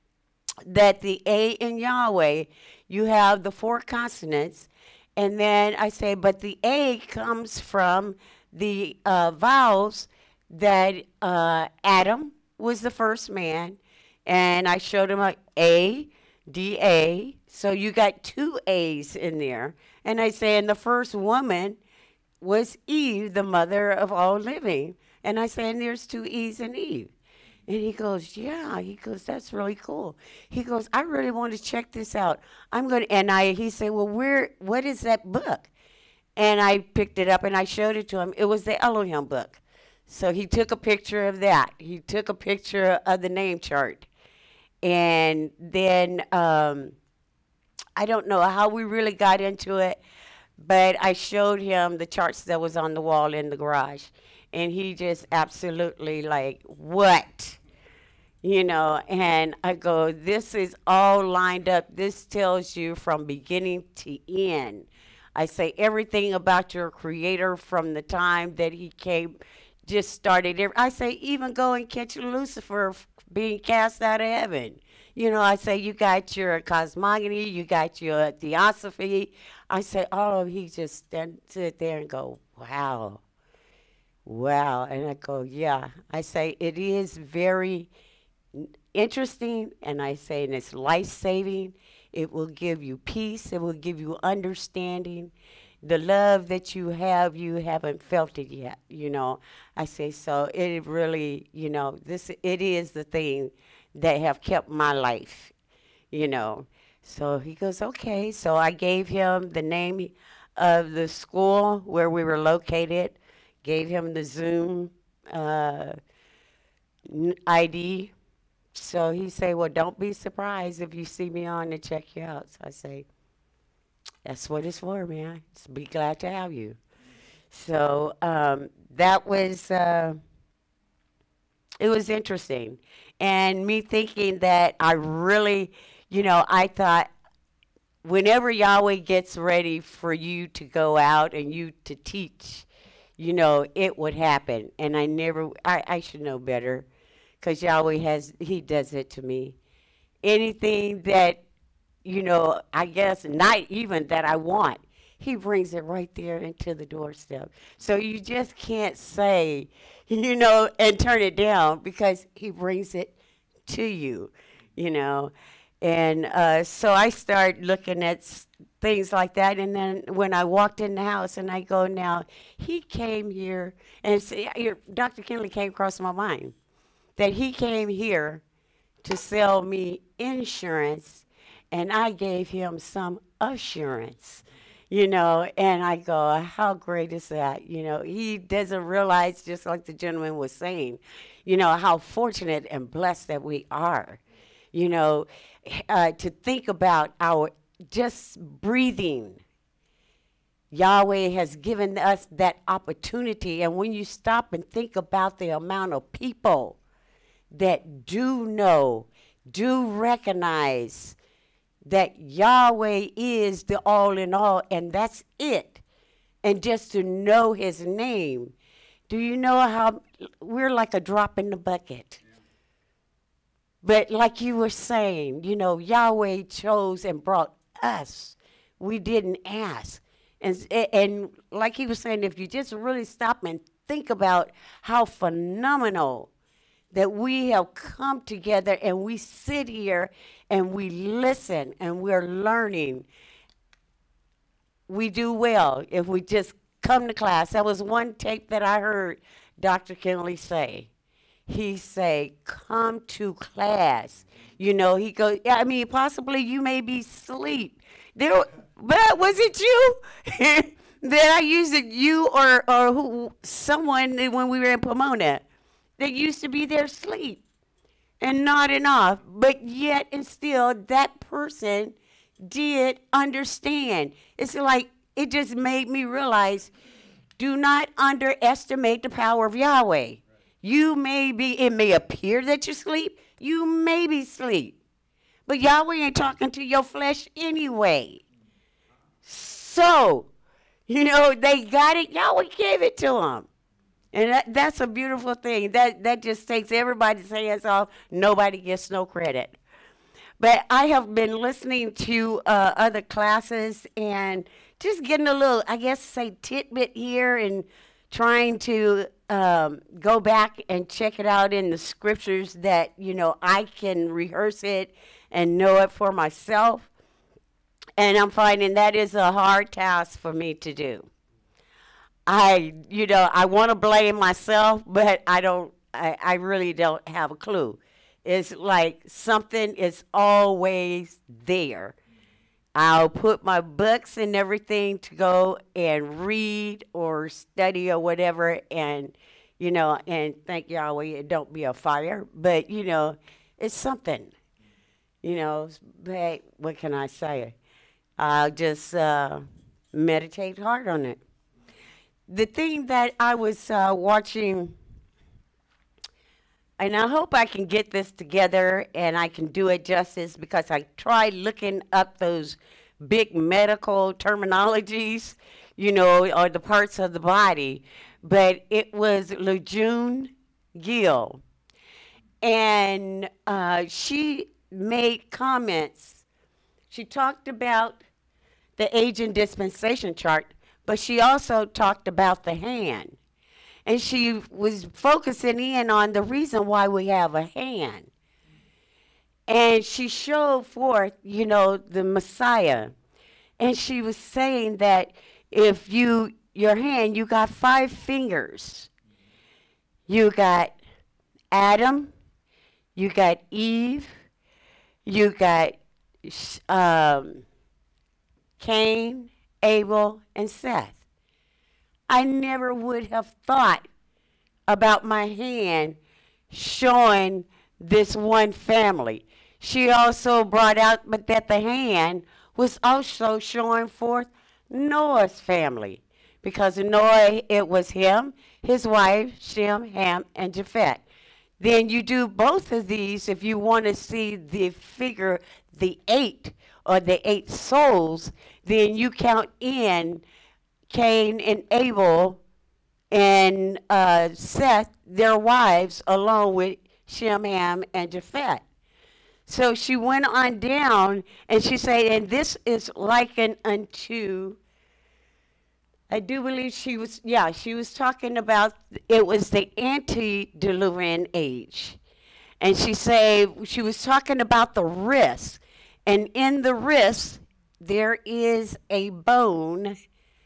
that the A in Yahweh, you have the 4 consonants. And then I say, but the A comes from the vowels that Adam was the first man, and I showed him like A, D, A. So you got 2 A's in there. And I say, and the first woman was Eve, the mother of all living. And I say, and there's 2 E's in Eve. And he goes, yeah. He goes, that's really cool. He goes, I really want to check this out. I'm going to, and he said, well, what is that book? And I picked it up and I showed it to him. It was the Elohim book. So he took a picture of that. He took a picture of the name chart. And then I don't know how we really got into it, but I showed him the charts that was on the wall in the garage. And he just absolutely like, what? You know, and I go, this is all lined up. This tells you from beginning to end. I say everything about your creator from the time that he came, just started. I say even go and catch Lucifer being cast out of heaven. You know, I say you got your cosmogony, you got your theosophy. I say, oh, he just sit there and go, wow. Wow. And I go, yeah. I say it is very interesting, and I say, and it's life-saving. It will give you peace. It will give you understanding. The love that you haven't felt it yet, you know. I say, so it really, you know, it is the thing that have kept my life, you know. So he goes, okay. So I gave him the name of the school where we were located, gave him the Zoom ID. So he said, well, don't be surprised if you see me on to check you out. So I say, that's what it's for, man. Just be glad to have you. So that was, it was interesting. And me thinking that I really, you know, I thought whenever Yahweh gets ready for you to go out and you to teach, you know, it would happen. And I should know better, because Yahweh he does it to me. Anything that, you know, I guess not even that I want, he brings it right there into the doorstep. So you just can't say, you know, and turn it down, because he brings it to you, you know. And so I start looking at things like that. And then when I walked in the house and I go, now, he came here, and Dr. Kinley came across my mind, that he came here to sell me insurance, and I gave him some assurance, you know. And I go, how great is that? You know, he doesn't realize, just like the gentleman was saying, you know, how fortunate and blessed that we are, you know, to think about our just breathing. Yahweh has given us that opportunity. And when you stop and think about the amount of people that do know, do recognize that Yahweh is the all in all, and that's it. And just to know his name. Do you know how we're like a drop in the bucket? Yeah. But like you were saying, you know, Yahweh chose and brought us. We didn't ask. And like he was saying, if you just really stop and think about how phenomenal that we have come together and we sit here and we listen and we're learning, we do well if we just come to class. That was one tape that I heard Dr. Kinley say. He say, come to class. You know, he goes, I mean, possibly you may be asleep. But was it you? That I used it, you or someone when we were in Pomona that used to be there asleep and nodding off. But yet and still, that person did understand. It's like, it just made me realize, do not underestimate the power of Yahweh. You may be, it may appear that you sleep. You may be asleep. But Yahweh ain't talking to your flesh anyway. So, you know, they got it. Yahweh gave it to them. And that's a beautiful thing. That just takes everybody's hands off. Nobody gets no credit. But I have been listening to other classes and just getting a little, I guess, say tidbit here and trying to go back and check it out in the scriptures that, you know, I can rehearse it and know it for myself. And I'm finding that is a hard task for me to do. I want to blame myself, but I really don't have a clue. It's like something is always there. I'll put my books and everything to go and read or study or whatever, and, you know, and thank Yahweh it don't be a fire, but, you know, it's something, you know, but what can I say? I'll just meditate hard on it. The thing that I was watching, and I hope I can get this together and I can do it justice, because I tried looking up those big medical terminologies, you know, or the parts of the body, but it was Lejeune Gill. And she made comments. She talked about the age and dispensation chart, but she also talked about the hand. And she was focusing in on the reason why we have a hand. And she showed forth, you know, the Messiah. And she was saying that if your hand, you got 5 fingers. You got Adam, you got Eve, you got Cain, Abel, and Seth. I never would have thought about my hand showing this one family. She also brought out but that the hand was also showing forth Noah's family, because Noah, it was him, his wife, Shem, Ham, and Japheth. Then you do both of these if you want to see the figure, the 8 or the 8 souls, then you count in Cain and Abel and Seth, their wives, along with Shem, Ham, and Japheth. So she went on down, and she said, and this is likened unto, I do believe she was talking about, it was the antediluvian age. And she was talking about the wrist. And in the wrist, there is a bone.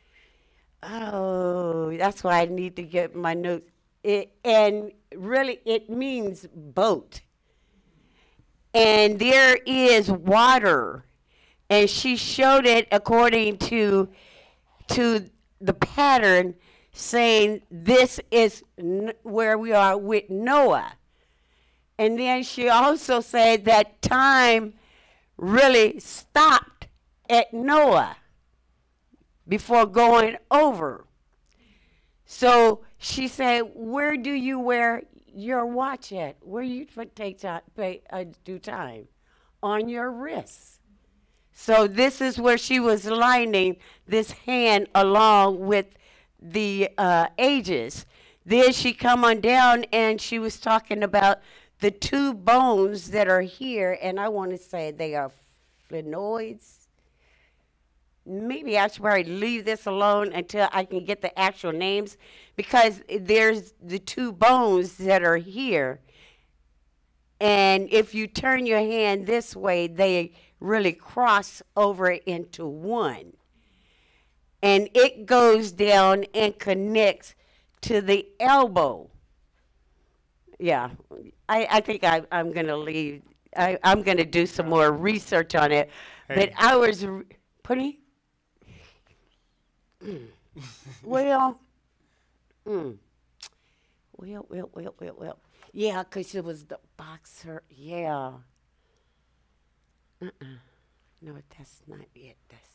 Oh, that's why I need to get my notes. And really, it means boat. And there is water. And she showed it according to the pattern, saying this is where we are with Noah. And then she also said that time really stopped at Noah before going over. So she said, where do you wear your watch at? Where you take time, do time? On your wrist. So this is where she was lining this hand along with the ages. Then she come on down and she was talking about the 2 bones that are here, and I want to say they are phlenoids. Maybe I should probably leave this alone until I can get the actual names, because there's the 2 bones that are here. And if you turn your hand this way, they really cross over into one. And it goes down and connects to the elbow. Yeah, I think I'm going to leave. I'm going to do some more research on it. Hey. But I was putting, well, yeah, because it was the boxer, yeah. No, that's not it.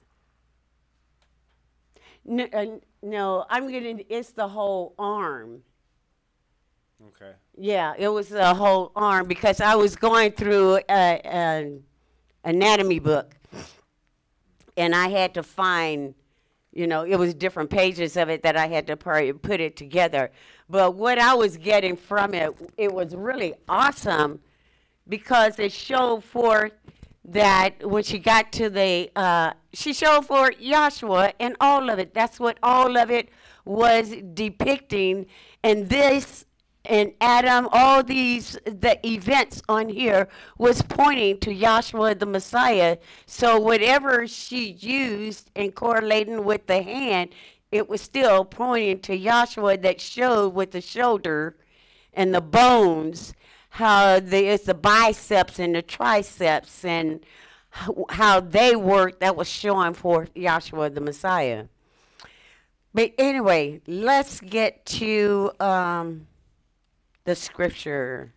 No, it's the whole arm. Okay. Yeah, it was the whole arm, because I was going through an anatomy book, and I had to find, it was different pages of it that I had to put it together. But what I was getting from it, it was really awesome, because it showed forth that when she got to the she showed for Joshua and all of it. That's what all of it was depicting. And this and Adam, all these, the events on here was pointing to Joshua the Messiah. So whatever she used and correlating with the hand, it was still pointing to Joshua, that showed with the shoulder and the bones, how it's the biceps and the triceps, and how they worked. That was showing for Joshua the Messiah. But anyway, let's get to the scripture.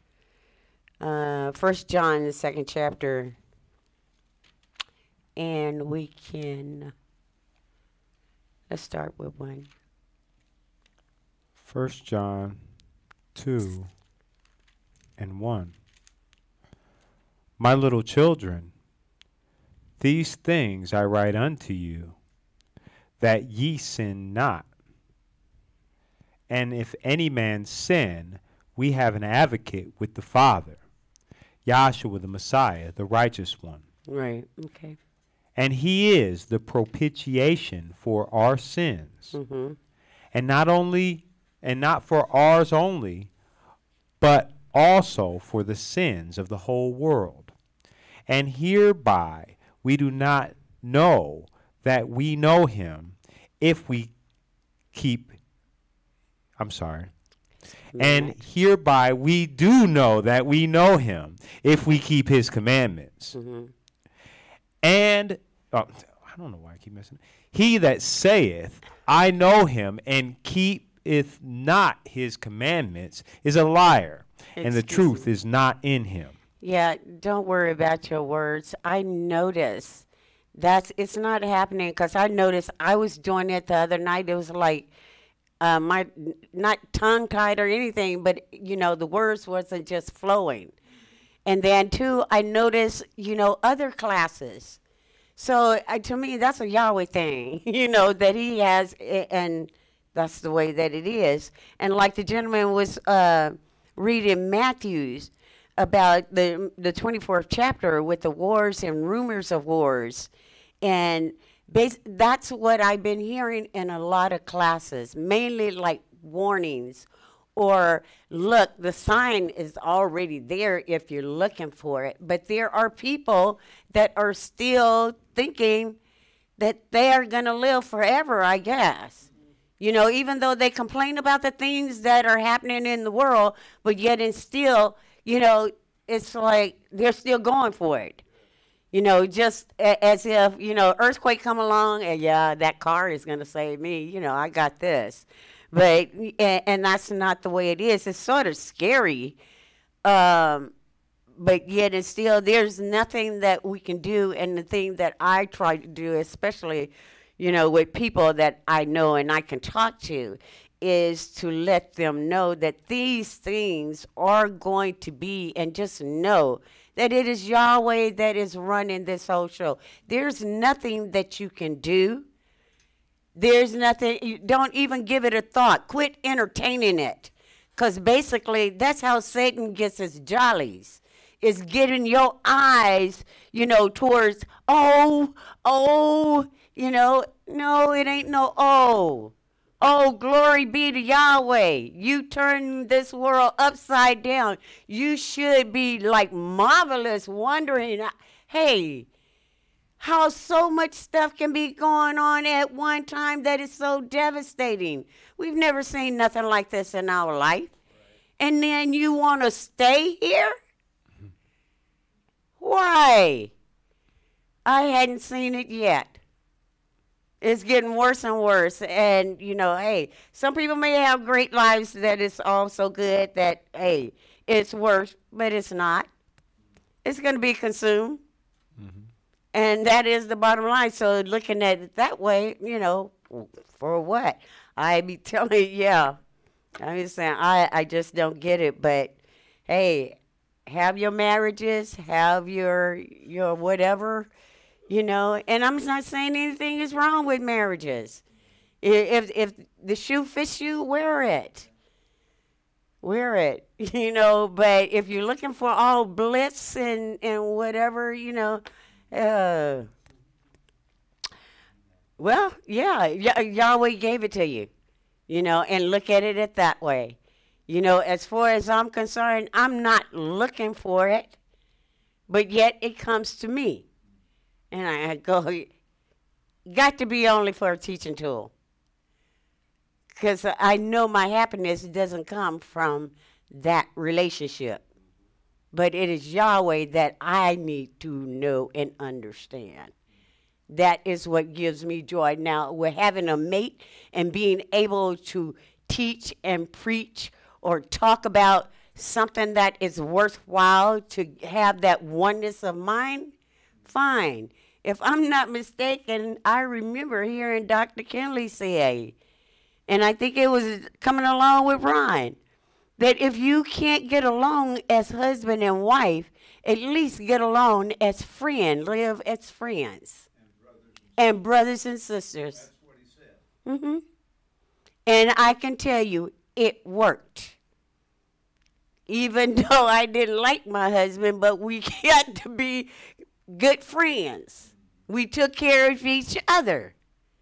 1 John, the 2nd chapter. And we can, let's start with 1. 1 John 2 and 1. My little children, these things I write unto you, that ye sin not. And if any man sin, we have an advocate with the Father, Yahshua the Messiah, the righteous one. Right, okay. And he is the propitiation for our sins. Mm-hmm. And not for ours only, but also for the sins of the whole world. And hereby we do not know that we know him if we keep, and hereby we do know that we know him if we keep his commandments. Mm-hmm. And, I don't know why I keep messing. He that saith, I know him, and keepeth not his commandments, is a liar, and the truth is not in him. Yeah, don't worry about your words. I notice it's not happening, because I noticed I was doing it the other night. It was like my, not tongue tied or anything, but the words wasn't just flowing. And then too, I noticed other classes. So to me, that's a Yahweh thing, that he has, and that's the way that it is. And like the gentleman was reading Matthew's about the 24th chapter with the wars and rumors of wars. And that's what I've been hearing in a lot of classes, mainly like warnings, or look, the sign is already there if you're looking for it. But there are people that are still thinking that they are going to live forever, I guess. Even though they complain about the things that are happening in the world, but yet and still, it's like they're still going for it. Just as if, earthquake come along and that car is going to save me. I got this. But, and that's not the way it is. It's sort of scary. But yet and still, there's nothing that we can do. And the thing that I try to do, especially, with people that I know and I can talk to, is to let them know that these things are going to be, and just know that it is Yahweh that is running this whole show. There's nothing that you can do. There's nothing, you don't even give it a thought. Quit entertaining it. Because basically, that's how Satan gets his jollies, is getting your eyes, towards, no, it ain't no oh. Oh, glory be to Yahweh. You turn this world upside down. You should be like marvelous, wondering, hey, how so much stuff can be going on at one time that is so devastating. We've never seen nothing like this in our life. And then you want to stay here? Why? I hadn't seen it yet. It's getting worse and worse. And, hey, some people may have great lives that it's all so good that, hey, it's worse, but it's not. It's going to be consumed. Mm-hmm. And that is the bottom line. So looking at it that way, for what? I be telling you, I'm just saying, I just don't get it. But, hey, have your marriages, have your whatever. And I'm not saying anything is wrong with marriages. If the shoe fits you, wear it. Wear it, But if you're looking for all bliss and whatever, Well, yeah, Yahweh gave it to you, and look at it that way. As far as I'm concerned, I'm not looking for it, but yet it comes to me. And I go, got to be only for a teaching tool. Because I know my happiness doesn't come from that relationship. But it is Yahweh that I need to know and understand. That is what gives me joy. Now, we're having a mate and being able to teach and preach or talk about something that is worthwhile to have that oneness of mind, fine. If I'm not mistaken, I remember hearing Dr. Kinley say, and I think it was coming along with Ron, that if you can't get along as husband and wife, at least get along as friends, live as friends. And brothers and sisters. That's what he said. Mm-hmm. And I can tell you, it worked. Even though I didn't like my husband, but we got to be good friends. We took care of each other.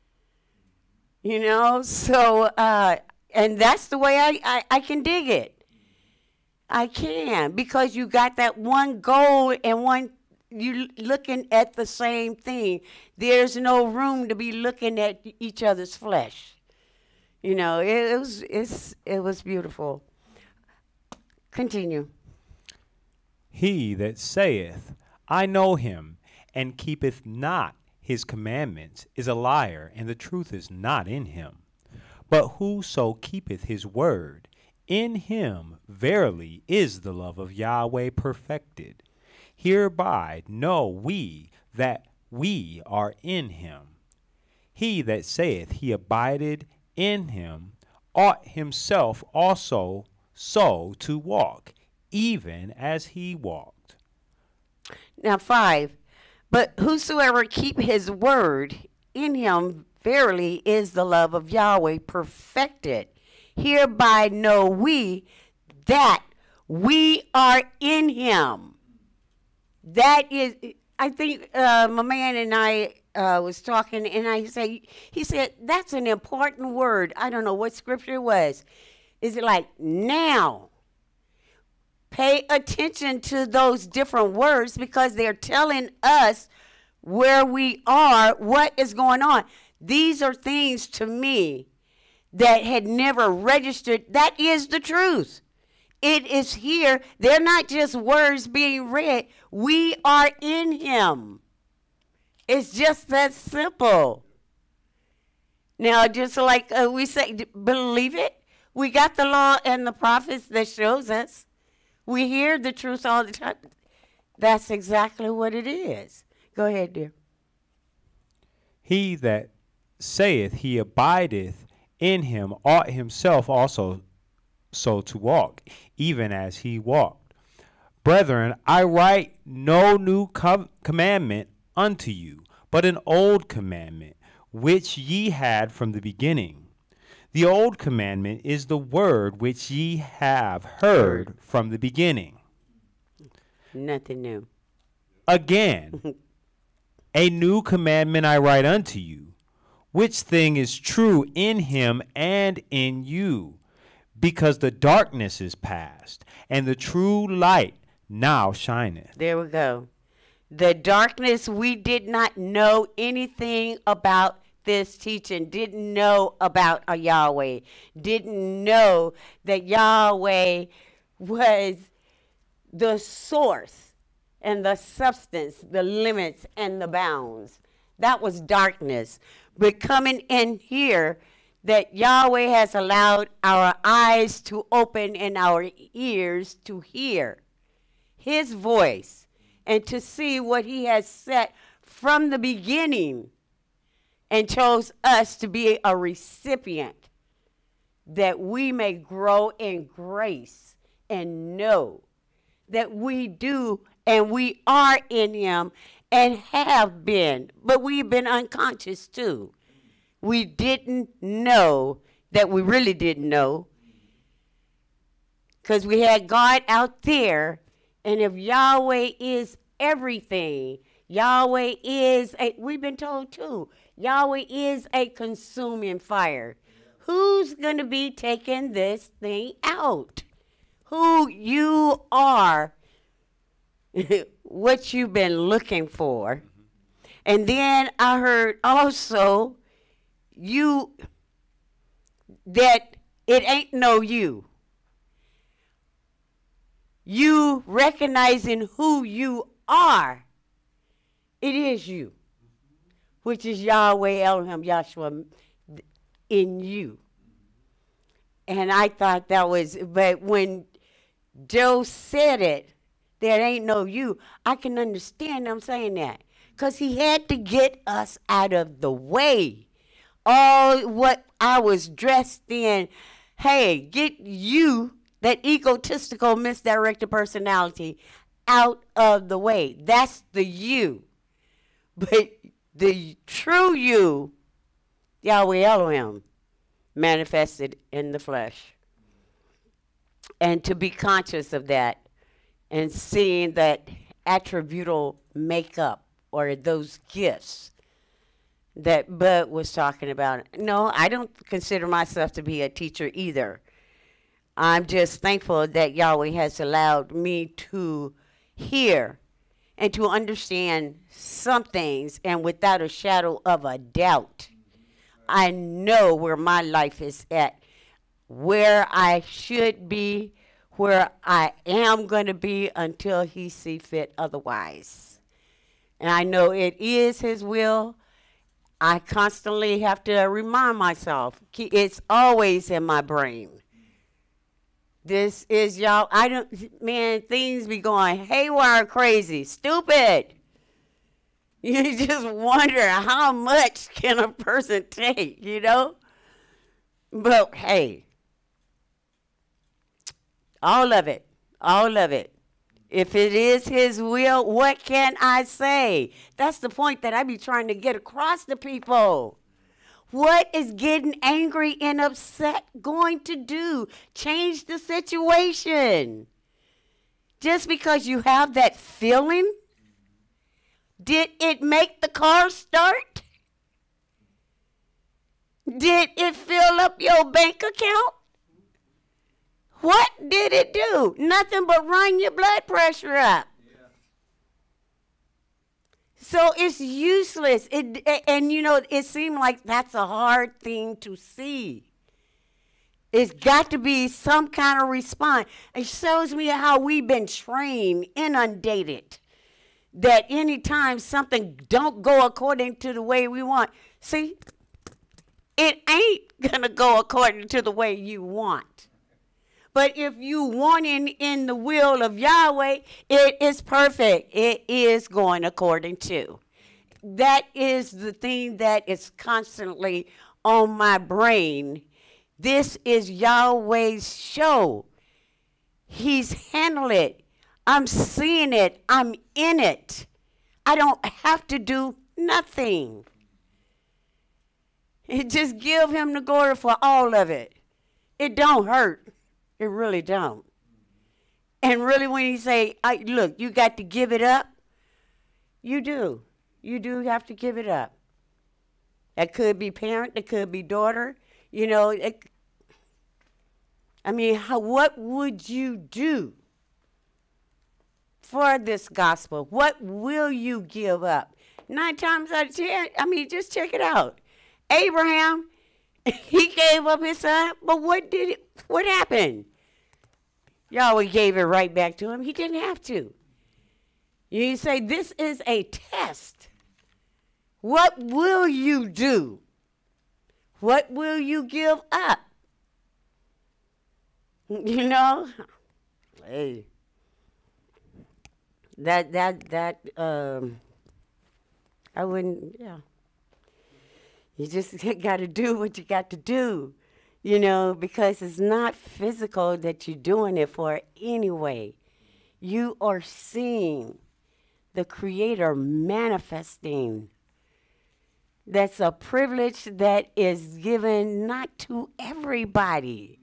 So, and that's the way I can dig it. I can, because you got that one goal and you looking at the same thing. There's no room to be looking at each other's flesh. It was beautiful. Continue. He that saith, I know him, and keepeth not his commandments, is a liar, and the truth is not in him. But whoso keepeth his word, in him verily is the love of Yahweh perfected. Hereby know we that we are in him. He that saith he abideth in him ought himself also so to walk, even as he walked. Now 5, but whosoever keep his word, in him verily is the love of Yahweh perfected. Hereby know we that we are in him. That is, I think my man and I was talking, and he said, that's an important word. I don't know what scripture it was. Is it like now? Pay attention to those different words because they're telling us where we are, what is going on. These are things to me that had never registered. That is the truth. It is here. They're not just words being read. We are in him. It's just that simple. Now, just like we say, believe it. We got the law and the prophets that shows us. We hear the truth all the time. That's exactly what it is. Go ahead, dear. He that saith he abideth in him ought himself also so to walk, even as he walked. Brethren, I write no new commandment unto you, but an old commandment, which ye had from the beginning. The old commandment is the word which ye have heard from the beginning. Nothing new. Again, a new commandment I write unto you, which thing is true in him and in you, because the darkness is past, and the true light now shineth. There we go. The darkness, we did not know anything about this teaching, didn't know about a Yahweh, didn't know that Yahweh was the source and the substance, the limits and the bounds. That was darkness. But coming in here, that Yahweh has allowed our eyes to open and our ears to hear his voice and to see what he has set from the beginning, and chose us to be a recipient that we may grow in grace and know that we do and we are in him and have been, but we've been unconscious too. We didn't know that we really didn't know because we had God out there, and if Yahweh is everything, Yahweh is, we've been told too, Yahweh is a consuming fire. Who's going to be taking this thing out? Who you are, what you've been looking for. And then I heard also that it ain't no you. You recognizing who you are. It is you, which is Yahweh Elohim Yahshua in you. And I thought that was, but when Joe said it, there ain't no you, I can understand him saying that. Because he had to get us out of the way. All what I was dressed in, hey, get you, that egotistical, misdirected personality, out of the way. That's the you. But the true you, Yahweh Elohim, manifested in the flesh. And to be conscious of that and seeing that attributal makeup or those gifts that Bud was talking about. No, I don't consider myself to be a teacher either. I'm just thankful that Yahweh has allowed me to hear and to understand some things, and without a shadow of a doubt, I know where my life is at, where I should be, where I am going to be until he see fit otherwise. And I know it is his will. I constantly have to remind myself. It's always in my brain. This is y'all. Man, things be going haywire crazy, stupid. You just wonder how much can a person take, you know? But hey, all of it. If it is his will, what can I say? That's the point that I be trying to get across to people. What is getting angry and upset going to do? Change the situation. Just because you have that feeling, did it make the car start? Did it fill up your bank account? What did it do? Nothing but run your blood pressure up. Yeah. So it's useless. And you know, it seemed like that's a hard thing to see. It's got to be some kind of response. It shows me how we've been trained, inundated, that anytime something don't go according to the way we want, see, it ain't going to go according to the way you want. But if you wanting in the will of Yahweh, it is perfect. It is going according to. That is the thing that is constantly on my brain. This is Yahweh's show. He's handled it. I'm seeing it. I'm in it. I don't have to do nothing. Just give him the glory for all of it. It don't hurt. It really don't. And really when you say, look, you got to give it up, you do. You do have to give it up. That could be parent, it could be daughter. You know, what would you do for this gospel? What will you give up? 9 times out of 10, just check it out. Abraham, he gave up his son, but what happened? Yahweh gave it right back to him. He didn't have to. You say, this is a test. What will you do? What will you give up? You know? Hey. I wouldn't, yeah. You just got to do what you got to do. You know, because it's not physical that you're doing it for anyway. You are seeing the Creator manifesting. That's a privilege that is given not to everybody.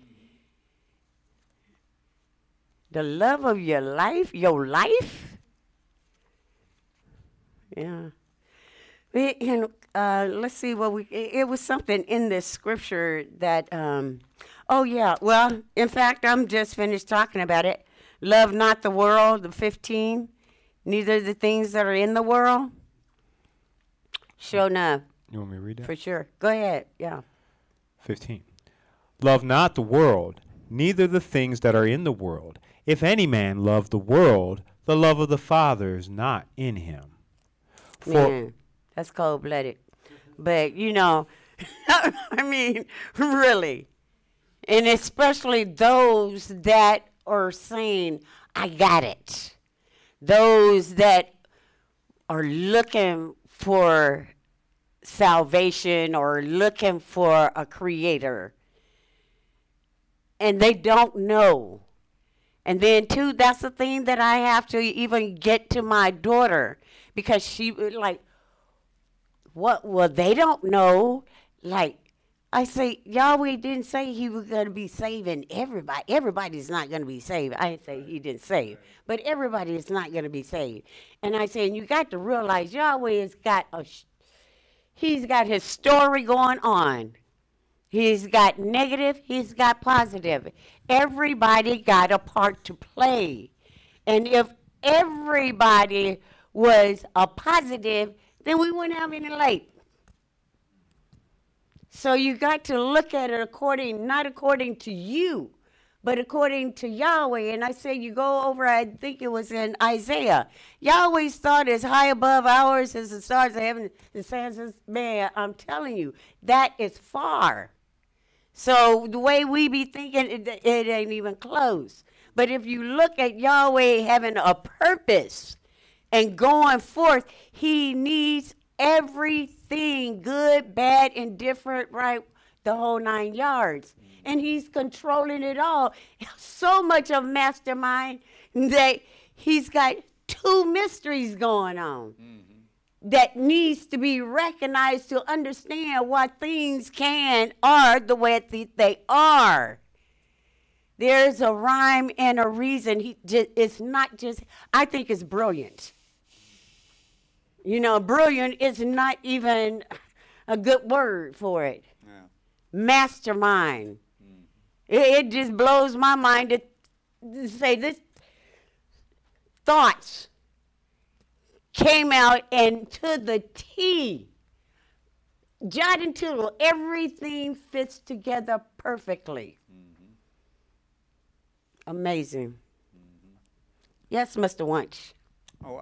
The love of your life? Yeah. Let's see what it was something in this scripture that, oh yeah, well, in fact, I'm just finished talking about it. Love not the world, the 15, neither the things that are in the world. Sure enough. You want me to read that? For sure. Go ahead, yeah. 15. Love not the world, neither the things that are in the world. If any man love the world, the love of the Father is not in him. Man, that's cold-blooded. But, you know, I mean, really. And especially those that are saying, I got it. Those that are looking for salvation or looking for a creator. And they don't know. And then, too, that's the thing that I have to even get to my daughter. Because she, like, what? Well, they don't know. Like, I say, Yahweh didn't say he was going to be saving everybody. Everybody's not going to be saved. I didn't say he didn't save. But everybody is not going to be saved. And I say, and you got to realize Yahweh has got he's got his story going on. He's got negative. He's got positive. Everybody got a part to play. And if everybody was a positive, then we wouldn't have any light. So you got to look at it not according to you, but according to Yahweh. And I say you go over, I think it was in Isaiah. Yahweh's thought is high above ours as the stars of heaven, the sands of man. I'm telling you, that is far. So the way we be thinking, it ain't even close. But if you look at Yahweh having a purpose and going forth, he needs everything, good, bad, indifferent, right, the whole 9 yards. And he's controlling it all. So much of mastermind that he's got 2 mysteries going on that needs to be recognized to understand why things are the way they are. There's a rhyme and a reason. It's not just, I think it's brilliant. You know, brilliant is not even a good word for it. Yeah. Mastermind. It just blows my mind to say this thoughts came out and to the T, jot and tittle, everything fits together perfectly. Amazing. Yes, Mr. Wunsch. Oh,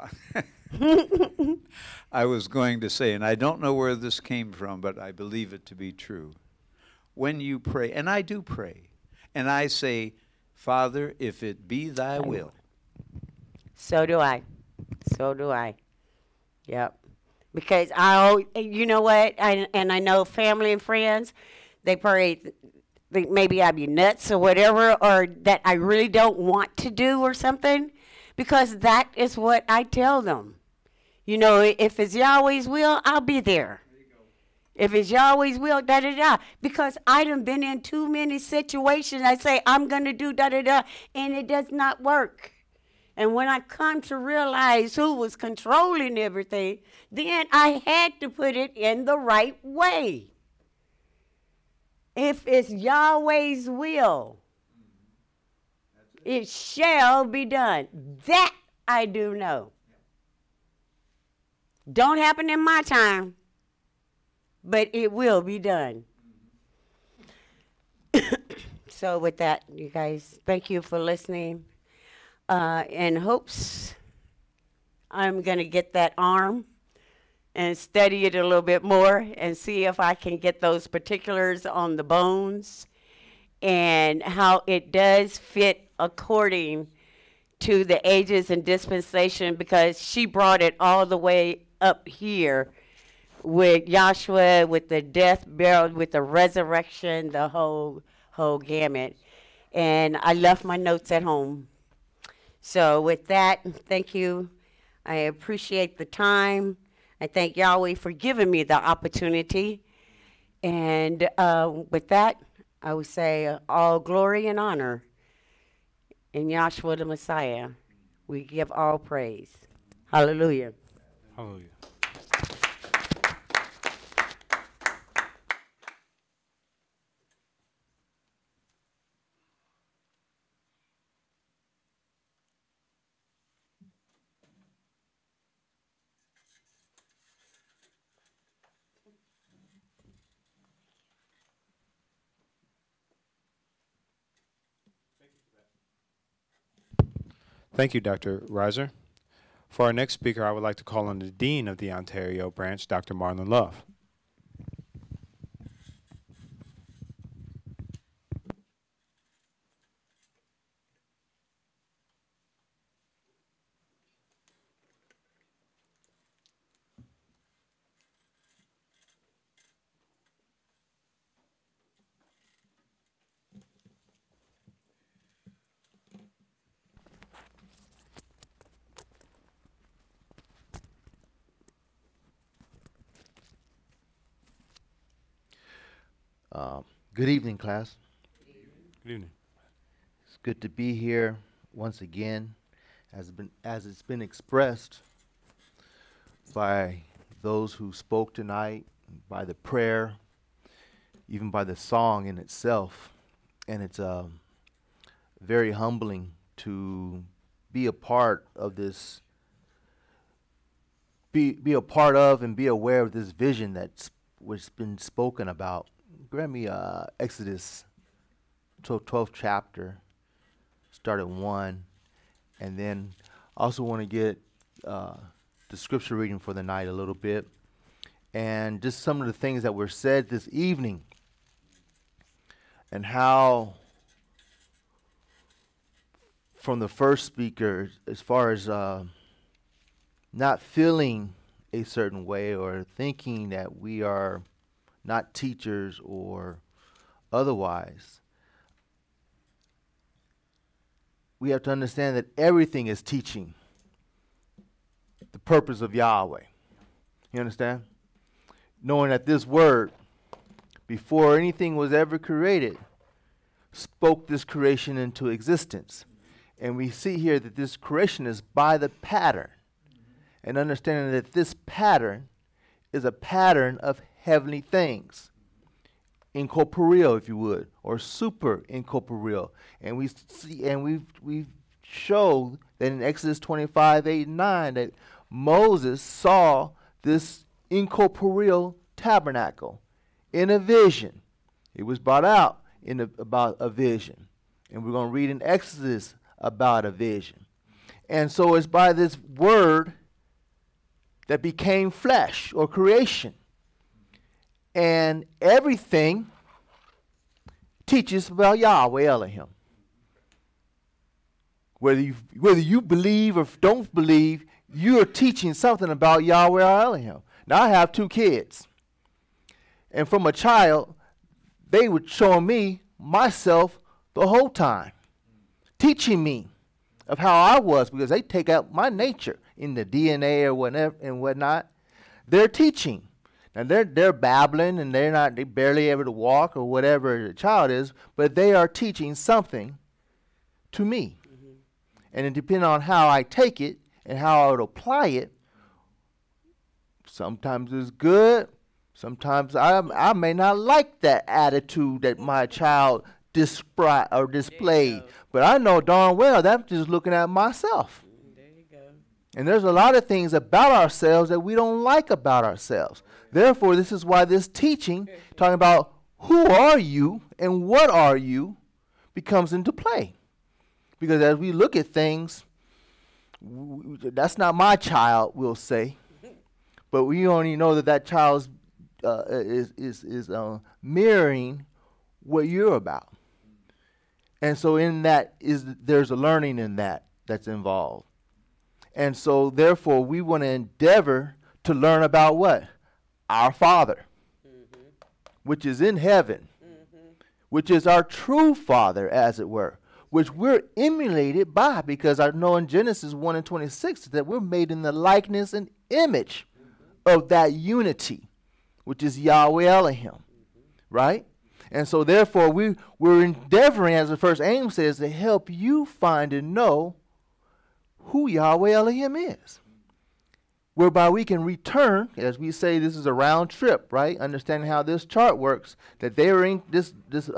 I was going to say, and I don't know where this came from, but I believe it to be true. When you pray, and I do pray, and I say, Father, if it be thy will. So do I. So do I. Yep. Because you know what? And I know family and friends, they pray, think maybe I'd be nuts or whatever, or that I really don't want to do or something. Because that is what I tell them. You know, if it's Yahweh's will, I'll be there. If it's Yahweh's will, da-da-da. Because I done been in too many situations. I say, I'm going to do da-da-da, and it does not work. And when I come to realize who was controlling everything, then I had to put it in the right way. If it's Yahweh's will, it shall be done. That I do know. Don't happen in my time, but it will be done. So with that, you guys, thank you for listening. In hopes I'm going to get that arm and study it a little bit more and see if I can get those particulars on the bones and how it does fit according to the ages and dispensation, because she brought it all the way up here with Joshua, with the death, burial, with the resurrection, the whole gamut. And I left my notes at home. So with that, thank you. I appreciate the time. I thank Yahweh for giving me the opportunity. And with that, I would say all glory and honor in Yahshua the Messiah. We give all praise. Hallelujah. Hallelujah. Thank you, Dr. Reiser. For our next speaker, I would like to call on the Dean of the Ontario branch, Dr. Marlon Love. Good evening, class. Good evening. It's good to be here once again, as it's been expressed by those who spoke tonight, by the prayer, even by the song in itself. And it's very humbling to be a part of this, be a part of and be aware of this vision that's been spoken about. Grab me Exodus 12th chapter, start at 1, and then also want to get the scripture reading for the night a little bit, and just some of the things that were said this evening, and how from the first speaker, as far as not feeling a certain way or thinking that we are not teachers or otherwise, we have to understand that everything is teaching the purpose of Yahweh. You understand? Knowing that this word, before anything was ever created, spoke this creation into existence. And we see here that this creation is by the pattern. And understanding that this pattern is a pattern of heavenly things, incorporeal, if you would, or super incorporeal. And we see, and we've showed that in Exodus 25:8-9 that Moses saw this incorporeal tabernacle in a vision. It was brought out about a vision, and we're going to read in Exodus about a vision. And so it's by this word that became flesh or creation. And everything teaches about Yahweh Elohim. Whether you believe or don't believe, you are teaching something about Yahweh Elohim. Now, I have 2 kids. And from a child, they were showing me myself the whole time, teaching me of how I was, because they take out my nature in the DNA or whatever and whatnot. They're teaching. And they're babbling, and they barely able to walk or whatever the child is, but they are teaching something to me. Mm-hmm. And it depends on how I take it and how I would apply it. Sometimes it's good. Sometimes I may not like that attitude that my child displayed. But I know darn well that I'm just looking at myself. There you go. And there's a lot of things about ourselves that we don't like about ourselves. Therefore, this is why this teaching, talking about who are you and what are you, becomes into play. Because as we look at things, that's not my child, we'll say. But we only know that child is mirroring what you're about. And so in that there's a learning in that's involved. And so therefore we want to endeavor to learn about what? Our Father, which is in heaven, which is our true Father, as it were, which we're emulated by, because I know in Genesis 1:26 that we're made in the likeness and image of that unity, which is Yahweh Elohim, right? And so therefore we're endeavoring, as the first aim says, to help you find and know who Yahweh Elohim is, whereby we can return, as we say, this is a round trip, right? Understanding how this chart works, that they were in this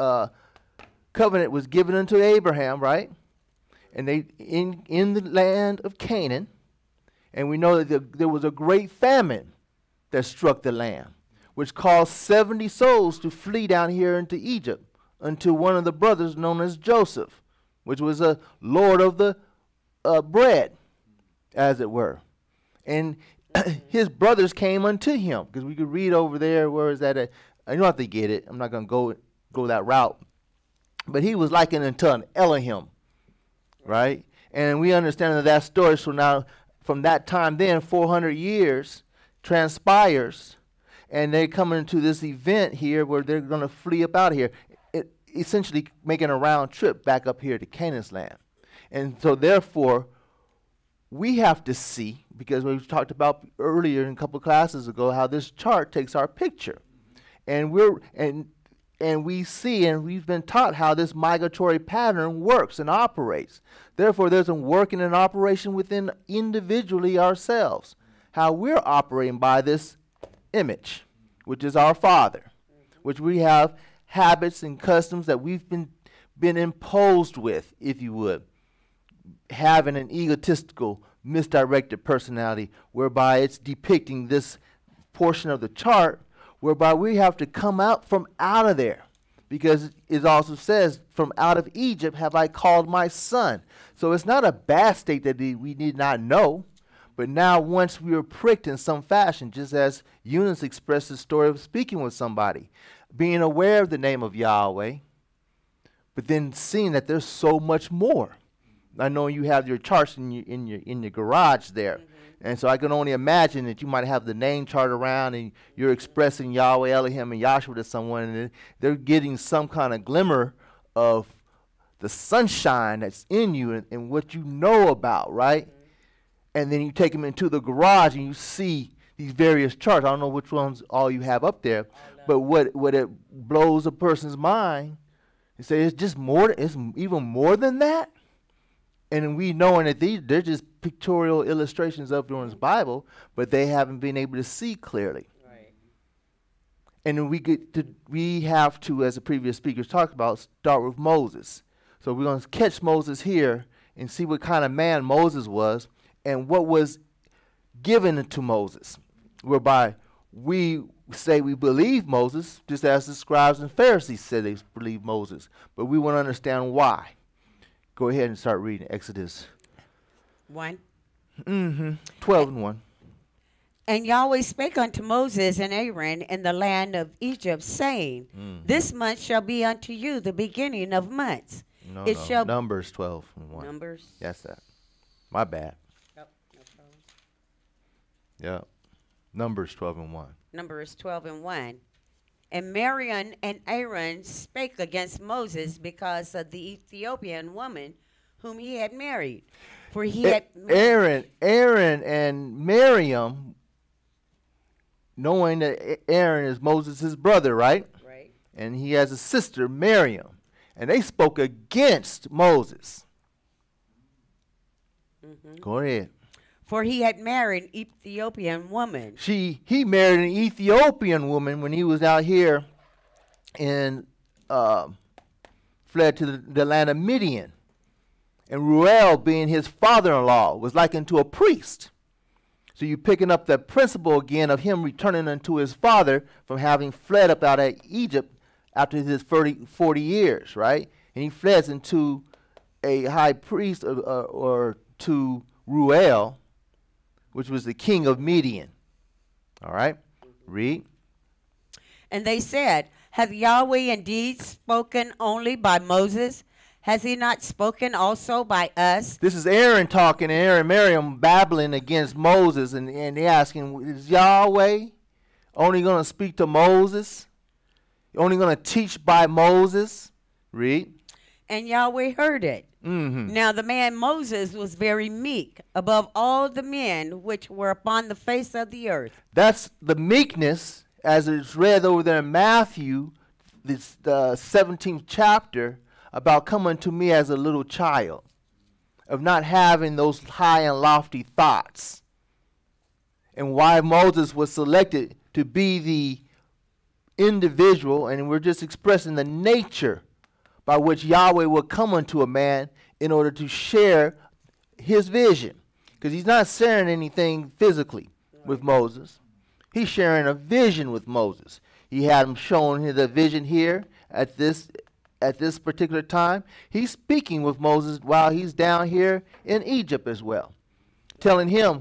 covenant was given unto Abraham, right? And they in the land of Canaan, and we know that there was a great famine that struck the land, which caused 70 souls to flee down here into Egypt unto one of the brothers known as Joseph, which was a lord of the bread, as it were. And his brothers came unto him, because we could read over there, where is that at? You don't have to get it. I'm not going to go that route. But he was likened unto an Elohim, right? And we understand that story. So now, from that time then, 400 years transpires, and they're coming to this event here where they're going to flee up out of here, essentially making a round trip back up here to Canaan's land. And so therefore, we have to see, because we talked about earlier in a couple of classes ago, how this chart takes our picture. And we see, and we've been taught how this migratory pattern works and operates. Therefore, there's a working and operation within individually ourselves, how we're operating by this image, which is our Father, which we have habits and customs that we've been imposed with, if you would, having an egotistical, misdirected personality, whereby it's depicting this portion of the chart, whereby we have to come out of there, because it also says, from out of Egypt have I called my son. So it's not a bad state that we need not know, but now once we were pricked in some fashion, just as Eunice expressed the story of speaking with somebody, being aware of the name of Yahweh, but then seeing that there's so much more. I know you have your charts in your garage there. And so I can only imagine that you might have the name chart around and you're expressing Yahweh, Elohim, and Yahshua to someone, and they're getting some kind of glimmer of the sunshine that's in you and what you know about, right? And then you take them into the garage and you see these various charts. I don't know which ones all you have up there, but what it blows a person's mind, you say it's just more, it's even more than that. And we knowing that they're just pictorial illustrations of during the Bible, but they haven't been able to see clearly. Right. And then we have to, as the previous speakers talked about, start with Moses. So we're going to catch Moses here and see what kind of man Moses was and what was given to Moses, whereby we say we believe Moses, just as the scribes and Pharisees said they believe Moses, but we want to understand why. Go ahead and start reading Exodus 1. 12 and 1. And Yahweh spake unto Moses and Aaron in the land of Egypt, saying, This month shall be unto you the beginning of months. No. Numbers 12 and 1. Numbers. Yes, that. My bad. Yep, no problem. Yep. Numbers 12 and 1. Numbers 12 and 1. And Miriam and Aaron spake against Moses because of the Ethiopian woman whom he had married. For he had Aaron and Miriam, knowing that Aaron is Moses' brother, right? Right. And he has a sister, Miriam. And they spoke against Moses. Go ahead. For he had married an Ethiopian woman. He married an Ethiopian woman when he was out here and fled to the land of Midian. And Ruel, being his father-in-law, was likened to a priest. So you're picking up the principle again of him returning unto his father from having fled up out of Egypt after his 40 years, right? And he fled into a high priest or to Ruel, which was the king of Midian. All right? Read. And they said, Have Yahweh indeed spoken only by Moses? Has he not spoken also by us? This is Aaron talking, and Aaron and Miriam babbling against Moses, and they asking, is Yahweh only going to speak to Moses? Only going to teach by Moses? Read. And Yahweh heard it. Now the man Moses was very meek above all the men which were upon the face of the earth. That's the meekness, as it's read over there in Matthew, this 17th chapter, about coming to me as a little child, of not having those high and lofty thoughts, and why Moses was selected to be the individual, and we're just expressing the nature by which Yahweh will come unto a man in order to share his vision. Because he's not sharing anything physically with Moses. He's sharing a vision with Moses. He had him showing the vision here at this at this particular time, he's speaking with Moses while he's down here in Egypt as well, telling him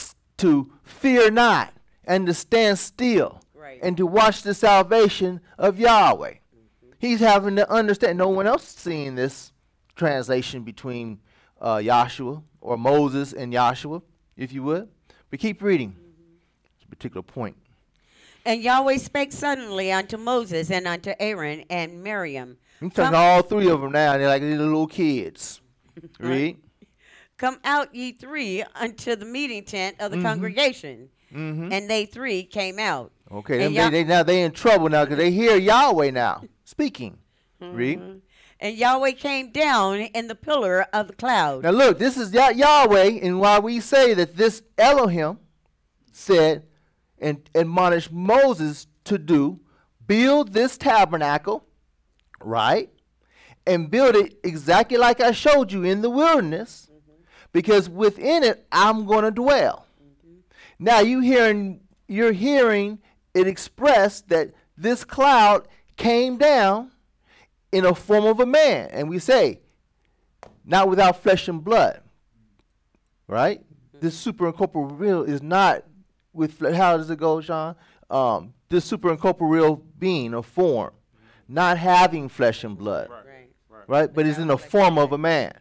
to fear not and to stand still and to watch the salvation of Yahweh. He's having to understand. No one else is seeing this translation between Joshua or Moses and Joshua, if you would. But keep reading. It's a particular point. And Yahweh spake suddenly unto Moses and unto Aaron and Miriam. I'm talking to all three of them now. They're like little kids. Read. Come out ye three unto the meeting tent of the congregation. And they three came out. Okay, now they in trouble now because they hear Yahweh now speaking. Read. And Yahweh came down in the pillar of the cloud. Now look, this is Yahweh, and why we say that this Elohim said and admonished Moses to do, build this tabernacle, right? And build it exactly like I showed you in the wilderness, because within it I'm going to dwell. Now you're hearing it expressed that this cloud came down in a form of a man, and we say, not without flesh and blood, right? This superincorporeal is not with, how does it go, Sean? This superincorporeal being, a form, not having flesh and blood, right? But it's in the form of a man.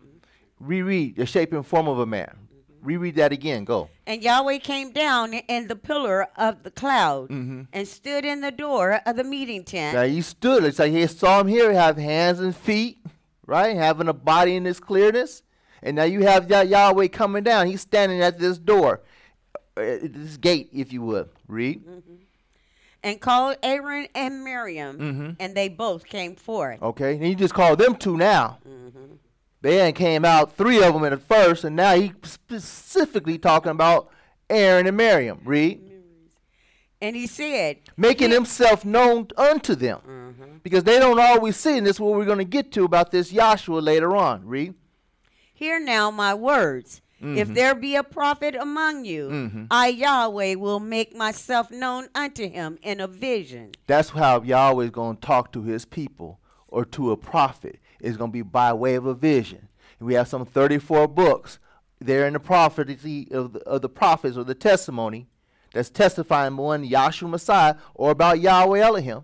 Reread, the shape and form of a man. Reread that again, go. And Yahweh came down in the pillar of the cloud and stood in the door of the meeting tent. Now he stood, it's like he saw him here have hands and feet, right? Having a body in this clearness. And now you have Yahweh coming down. He's standing at this door, this gate, if you would. Read. And called Aaron and Miriam, and they both came forth. Okay, and he just called them two now. They hadn't came out, three of them at first, and now he specifically talking about Aaron and Miriam. Read. And he said, making himself known unto them. Because they don't always see, and this is what we're going to get to about this Joshua later on. Read. Hear now my words. If there be a prophet among you, I, Yahweh, will make myself known unto him in a vision. That's how Yahweh is going to talk to his people, or to a prophet. It's going to be by way of a vision. And we have some 34 books there in the prophecy of the prophets, or the testimony that's testifying one Yahshua Messiah or about Yahweh Elohim,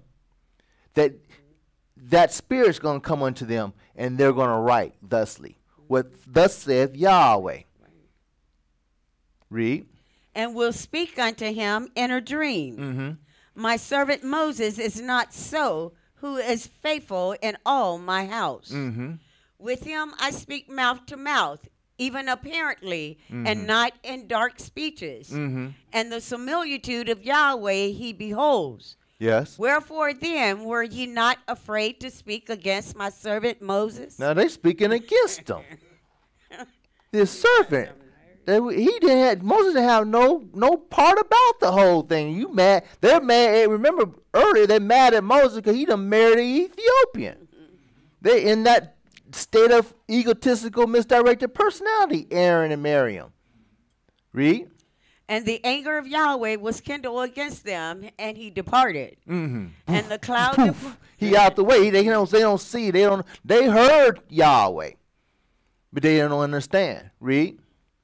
that spirit's going to come unto them, and they're going to write thusly. What thus saith Yahweh. Read. And will speak unto him in a dream. My servant Moses is not so, who is faithful in all my house. With him I speak mouth to mouth, even apparently, and not in dark speeches. And the similitude of Yahweh he beholds. Yes. Wherefore then were ye not afraid to speak against my servant Moses? Now they speaking against him. This servant. Moses didn't have no part about the whole thing. You mad? They're mad. Remember earlier they're mad at Moses because he done married an Ethiopian. They're in that state of egotistical, misdirected personality. Aaron and Miriam. Read. And the anger of Yahweh was kindled against them, and he departed. And the cloud. He out the way. They don't see. They heard Yahweh, but they don't understand. Read.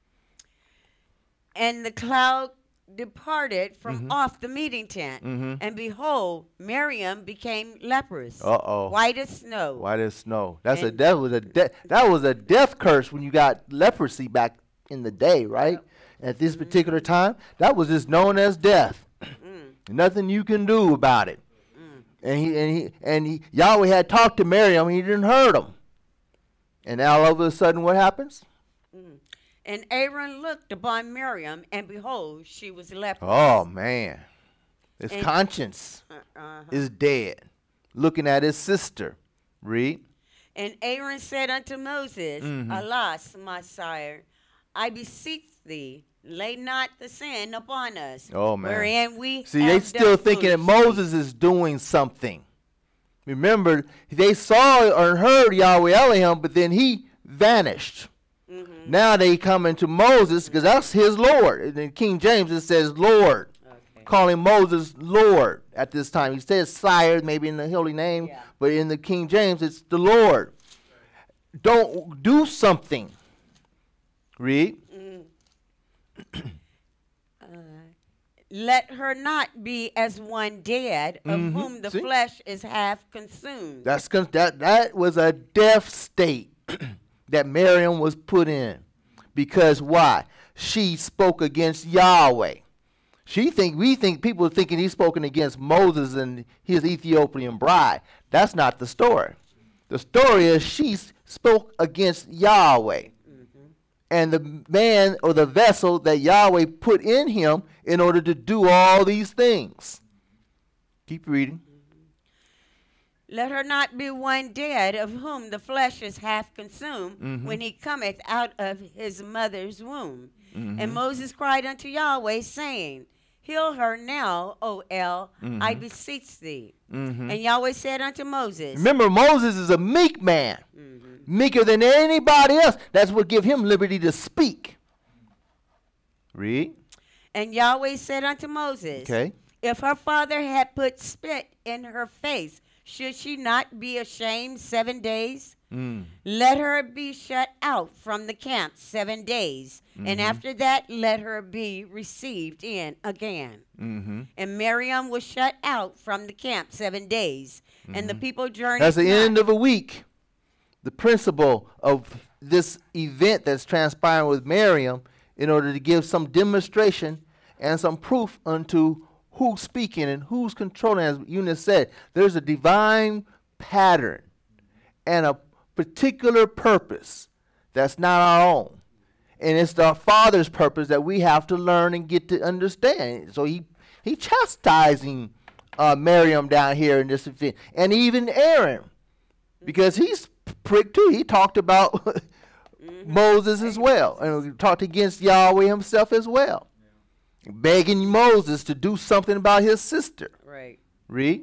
And the cloud departed from off the meeting tent, and behold, Miriam became leprous, white as snow. White as snow. That was a death curse when you got leprosy back in the day, right? At this particular time, that was just known as death. Nothing you can do about it. And Yahweh had talked to Miriam, he didn't hurt him. And now all of a sudden, what happens? And Aaron looked upon Miriam, and behold, she was leprous. Oh, man. His conscience is dead. Looking at his sister. Read. And Aaron said unto Moses, Alas, my sire, I beseech thee, lay not the sin upon us. Oh, man. Wherein we see, they still thinking that Moses is doing something. Remember, they saw or heard Yahweh Elohim, but then he vanished. Now they come into Moses because that's his Lord. In King James it says Lord, calling Moses Lord at this time. He says sire, maybe in the holy name, Yeah. but in the King James, it's the Lord. Don't do something. Read. Let her not be as one dead, of Mhm. whom the See? flesh is half consumed. That was a death state that Miriam was put in. Because why? She spoke against Yahweh. We think people are thinking he's spoken against Moses and his Ethiopian bride. That's not the story. The story is she spoke against Yahweh. And the man or the vessel that Yahweh put in him in order to do all these things. Keep reading. Let her not be one dead, of whom the flesh is half consumed, when he cometh out of his mother's womb. And Moses cried unto Yahweh, saying, Heal her now, O El, I beseech thee. And Yahweh said unto Moses, Remember, Moses is a meek man. Meeker than anybody else. That's what give him liberty to speak. Read. And Yahweh said unto Moses, Okay. If her father had put spit in her face, should she not be ashamed 7 days? Let her be shut out from the camp 7 days, and after that let her be received in again. And Miriam was shut out from the camp 7 days, and the people journeyed. That's the not. end of a week. The principle of this event that's transpiring with Miriam in order to give some demonstration and some proof unto who's speaking and who's controlling. As Eunice said, there's a divine pattern and a particular purpose that's not our own. And it's the Father's purpose that we have to learn and get to understand. So he chastising Miriam down here in this event. And even Aaron, because he's prick too. He talked about Moses as well. And he talked against Yahweh himself as well. Begging Moses to do something about his sister. Right. Read.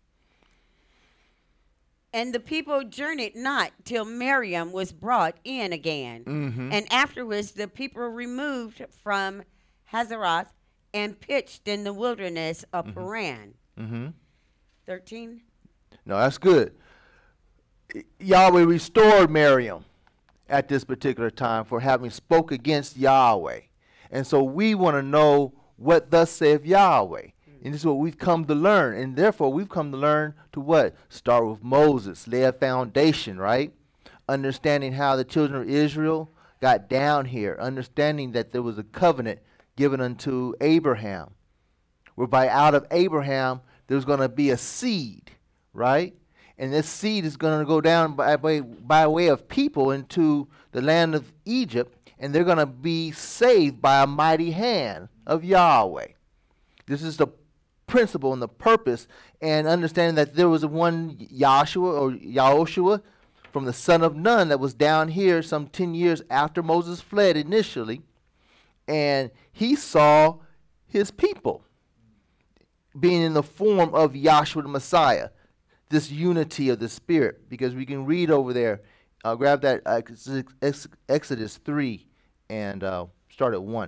And the people journeyed not till Miriam was brought in again. And afterwards the people removed from Hazeroth and pitched in the wilderness of Paran. 13. No, that's good. Yahweh restored Miriam at this particular time for having spoke against Yahweh. And so we want to know what thus saith Yahweh. And this is what we've come to learn. And therefore we've come to learn to what? Start with Moses, lay a foundation, right? Understanding how the children of Israel got down here. Understanding that there was a covenant given unto Abraham. Whereby out of Abraham there's going to be a seed, right? And this seed is going to go down by way of people into the land of Egypt, and they're going to be saved by a mighty hand of Yahweh. This is the principle and the purpose, and understanding that there was one Joshua or Yahushua from the son of Nun that was down here some 10 years after Moses fled initially, and he saw his people being in the form of Yahshua the Messiah. This unity of the Spirit, because we can read over there. Grab that Exodus 3 and start at 1.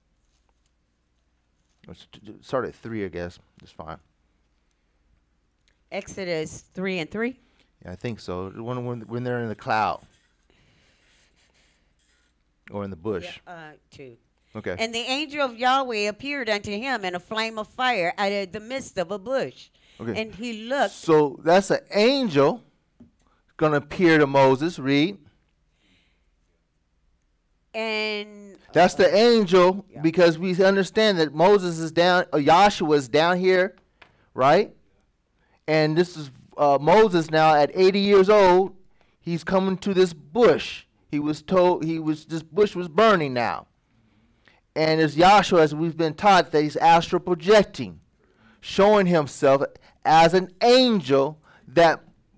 Start at 3, I guess. That's fine. Exodus 3 and 3. Yeah, I think so. When they're in the cloud or in the bush. 2. Okay. And the angel of Yahweh appeared unto him in a flame of fire out of the midst of a bush. Okay. And he looked. So that's an angel going to appear to Moses. Read. And that's the angel, because we understand that Moses is down, or Joshua is down here, right? And this is Moses now at 80 years old. He's coming to this bush. He was told this bush was burning now. And it's Joshua, as we've been taught, that he's astral projecting, showing himself as an angel that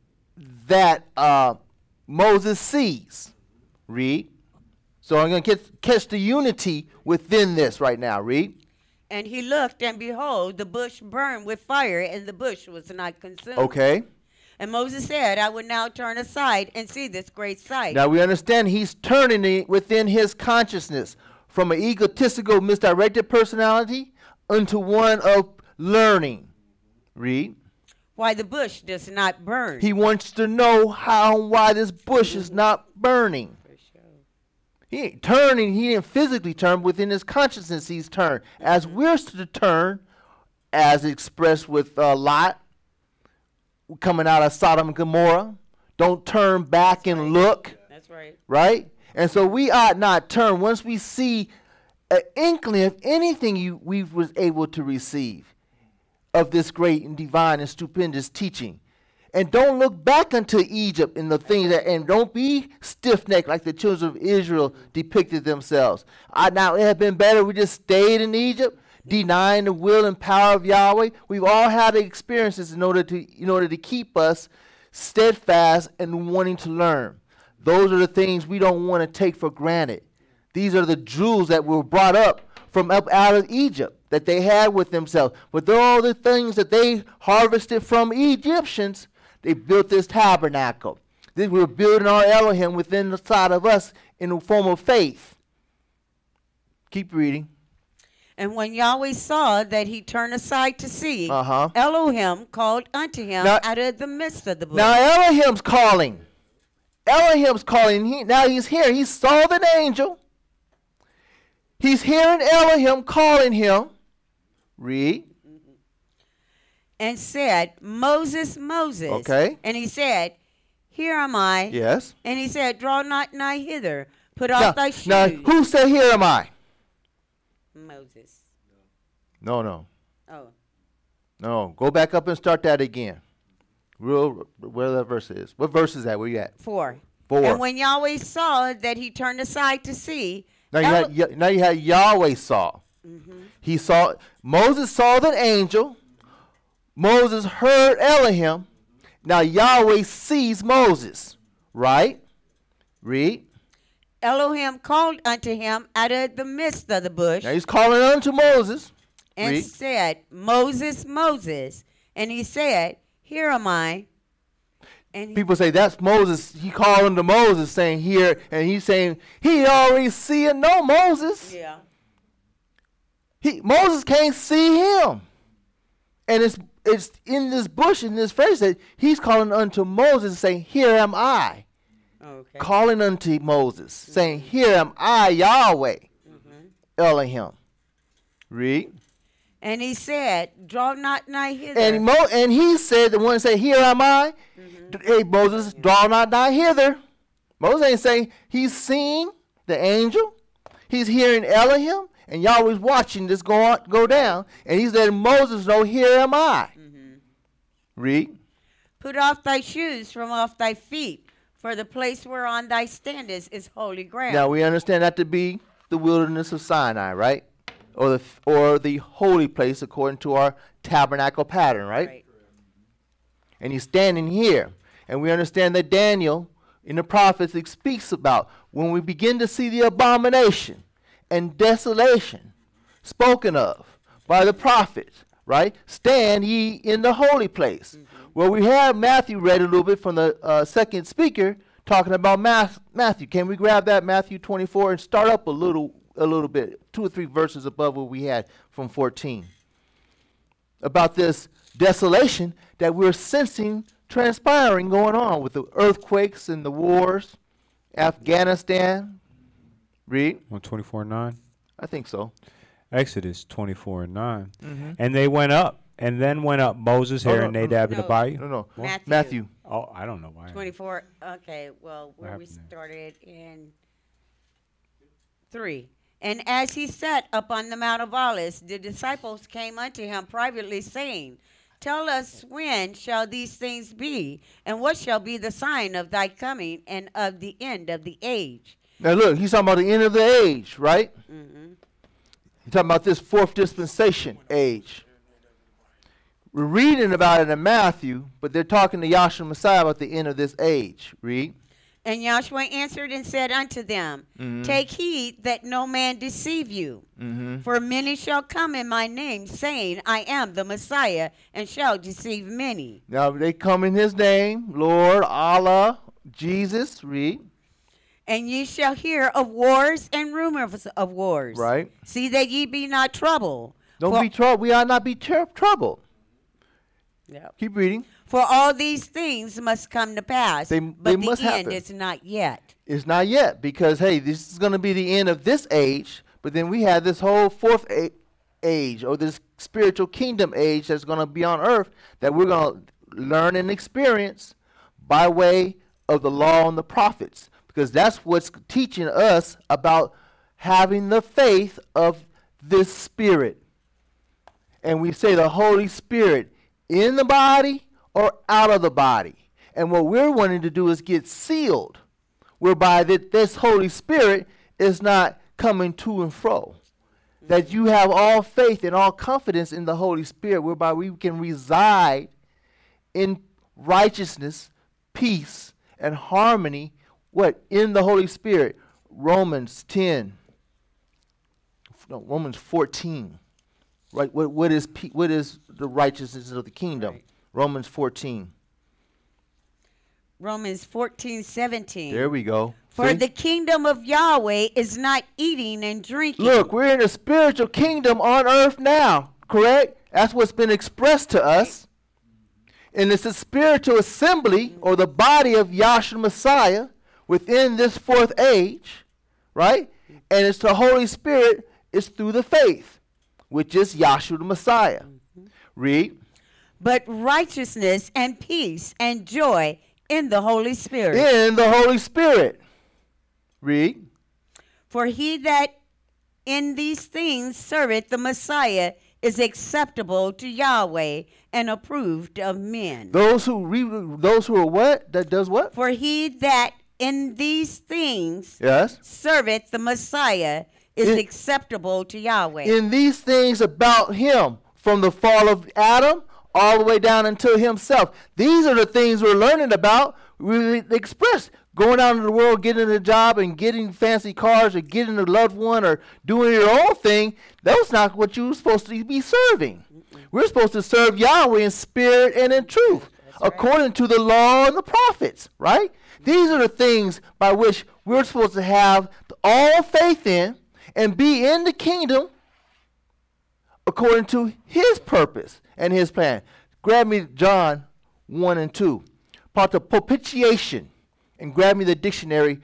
Moses sees. Read. So I'm going to catch the unity within this right now. Read. And he looked, and behold, the bush burned with fire, and the bush was not consumed. Okay. And Moses said, I will now turn aside and see this great sight. Now we understand he's turning it within his consciousness from an egotistical, misdirected personality into one of learning Read. Why the bush does not burn. He wants to know how and why this bush is not burning. He ain't turning, he didn't physically turn, within his consciousness he's turned. As we're to turn, as expressed with Lot, coming out of Sodom and Gomorrah, don't turn back and look. That's right. Right? And so we ought not turn once we see an inkling of anything we was able to receive of this great and divine and stupendous teaching. And don't look back unto Egypt and the things that, and don't be stiff-necked like the children of Israel depicted themselves. Now, it had been better we just stayed in Egypt, denying the will and power of Yahweh. We've all had the experiences in order to keep us steadfast and wanting to learn. Those are the things we don't want to take for granted. These are the jewels that were brought up from up out of Egypt that they had with themselves. But all the things that they harvested from Egyptians, they built this tabernacle. We were building our Elohim within the side of us in the form of faith. Keep reading. And when Yahweh saw that he turned aside to see, Elohim called unto him out of the midst of the bush. Now Elohim's calling. Elohim's calling. Now he's here. He saw the angel. He's hearing Elohim calling him. Read. And said, Moses, Moses. Okay. And he said, Here am I. Yes. And he said, Draw not nigh hither. Put off thy shoes. Now, who said, Here am I? Moses. No. Oh. No. Go back up and start that again. Where that verse is. What verse is that? Where you at? 4. 4. And when Yahweh saw that he turned aside to see. Now you had Yahweh saw. He saw. Moses saw the angel. Moses heard Elohim. Now Yahweh sees Moses. Right? Read. Elohim called unto him out of the midst of the bush. Now he's calling unto Moses. And Read. said, Moses, Moses. And he said, Here am I. And people say that's Moses. He called unto Moses saying here. And he's saying he already see and know Moses. Yeah. Moses can't see him. And it's in this bush, in this phrase that he's calling unto Moses saying, Here am I. Okay. Calling unto Moses, saying, Here am I, Yahweh, Elohim. Read. And he said, Draw not nigh hither. And he said, the one said, Here am I. Hey, Moses, draw not nigh hither. Moses ain't saying he's seeing the angel. He's hearing Elohim. And Yahweh's watching this go down. And he's letting Moses know, Here am I. Read. Put off thy shoes from off thy feet, for the place whereon thy standest is holy ground. Now we understand that to be the wilderness of Sinai, right? Or the holy place according to our tabernacle pattern, right? And he's standing here. And we understand that Daniel in the prophets speaks about when we begin to see the abomination and desolation spoken of by the prophets, right? Stand ye in the holy place. Well, we have Matthew read a little bit from the second speaker talking about Matthew. Can we grab that, Matthew 24, and start up a little bit, 2 or 3 verses above what we had from 14, about this desolation that we're sensing transpiring going on with the earthquakes and the wars, Afghanistan. Read. 124:9. I think so. Exodus 24:9. And they went up, and then went up Moses, Aaron, Nadab, and Abihu. No. Matthew. Oh, I don't know why. 24. Okay, well, where we started in 3. And as he sat upon the Mount of Olives, the disciples came unto him privately, saying, Tell us, when shall these things be, and what shall be the sign of thy coming and of the end of the age? Now look, he's talking about the end of the age, right? He's talking about this 4th dispensation age. We're reading about it in Matthew, but they're talking to Yahshua Messiah about the end of this age. Read. And Yahshua answered and said unto them, Take heed that no man deceive you. For many shall come in my name, saying, I am the Messiah, and shall deceive many. Now they come in his name, Lord, Allah, Jesus. Read. And ye shall hear of wars and rumors of wars. Right. See that ye be not troubled. Don't be troubled. We ought not be troubled. Yep. Keep reading. For all these things must come to pass, They but the must end happen. is not yet. It's not yet, because, hey, this is going to be the end of this age, but then we have this whole fourth age, or this spiritual kingdom age that's going to be on earth that we're going to learn and experience by way of the law and the prophets, because that's what's teaching us about having the faith of this Spirit. And we say the Holy Spirit in the body or out of the body. And what we're wanting to do is get sealed, whereby that this Holy Spirit is not coming to and fro. That you have all faith and all confidence in the Holy Spirit, whereby we can reside in righteousness, peace, and harmony. What? In the Holy Spirit. Romans 14. Right? What is the righteousness of the kingdom? Right. Romans 14. Romans 14:17. There we go. For See? the kingdom of Yahweh is not eating and drinking. Look, we're in a spiritual kingdom on earth now, correct? That's what's been expressed to us. And it's a spiritual assembly, or the body of Yahshua Messiah, within this fourth age, right? And it's the Holy Spirit, it's through the faith, which is Yahshua the Messiah. Read. But righteousness and peace and joy in the Holy Spirit. In the Holy Spirit. Read. For he that in these things serveth the Messiah is acceptable to Yahweh and approved of men. Those who are what? That does what? For he that in these things Yes. serveth the Messiah is acceptable to Yahweh. In these things about him, from the fall of Adam all the way down until himself. These are the things we're learning about. We express going out into the world, getting a job and getting fancy cars or getting a loved one or doing your own thing. That's not what you're supposed to be serving. We're supposed to serve Yahweh in spirit and in truth, according to the law and the prophets, right? These are the things by which we're supposed to have all faith in and be in the kingdom according to his purpose and his plan. Grab me John 1 and 2. Part of propitiation. And grab me the dictionary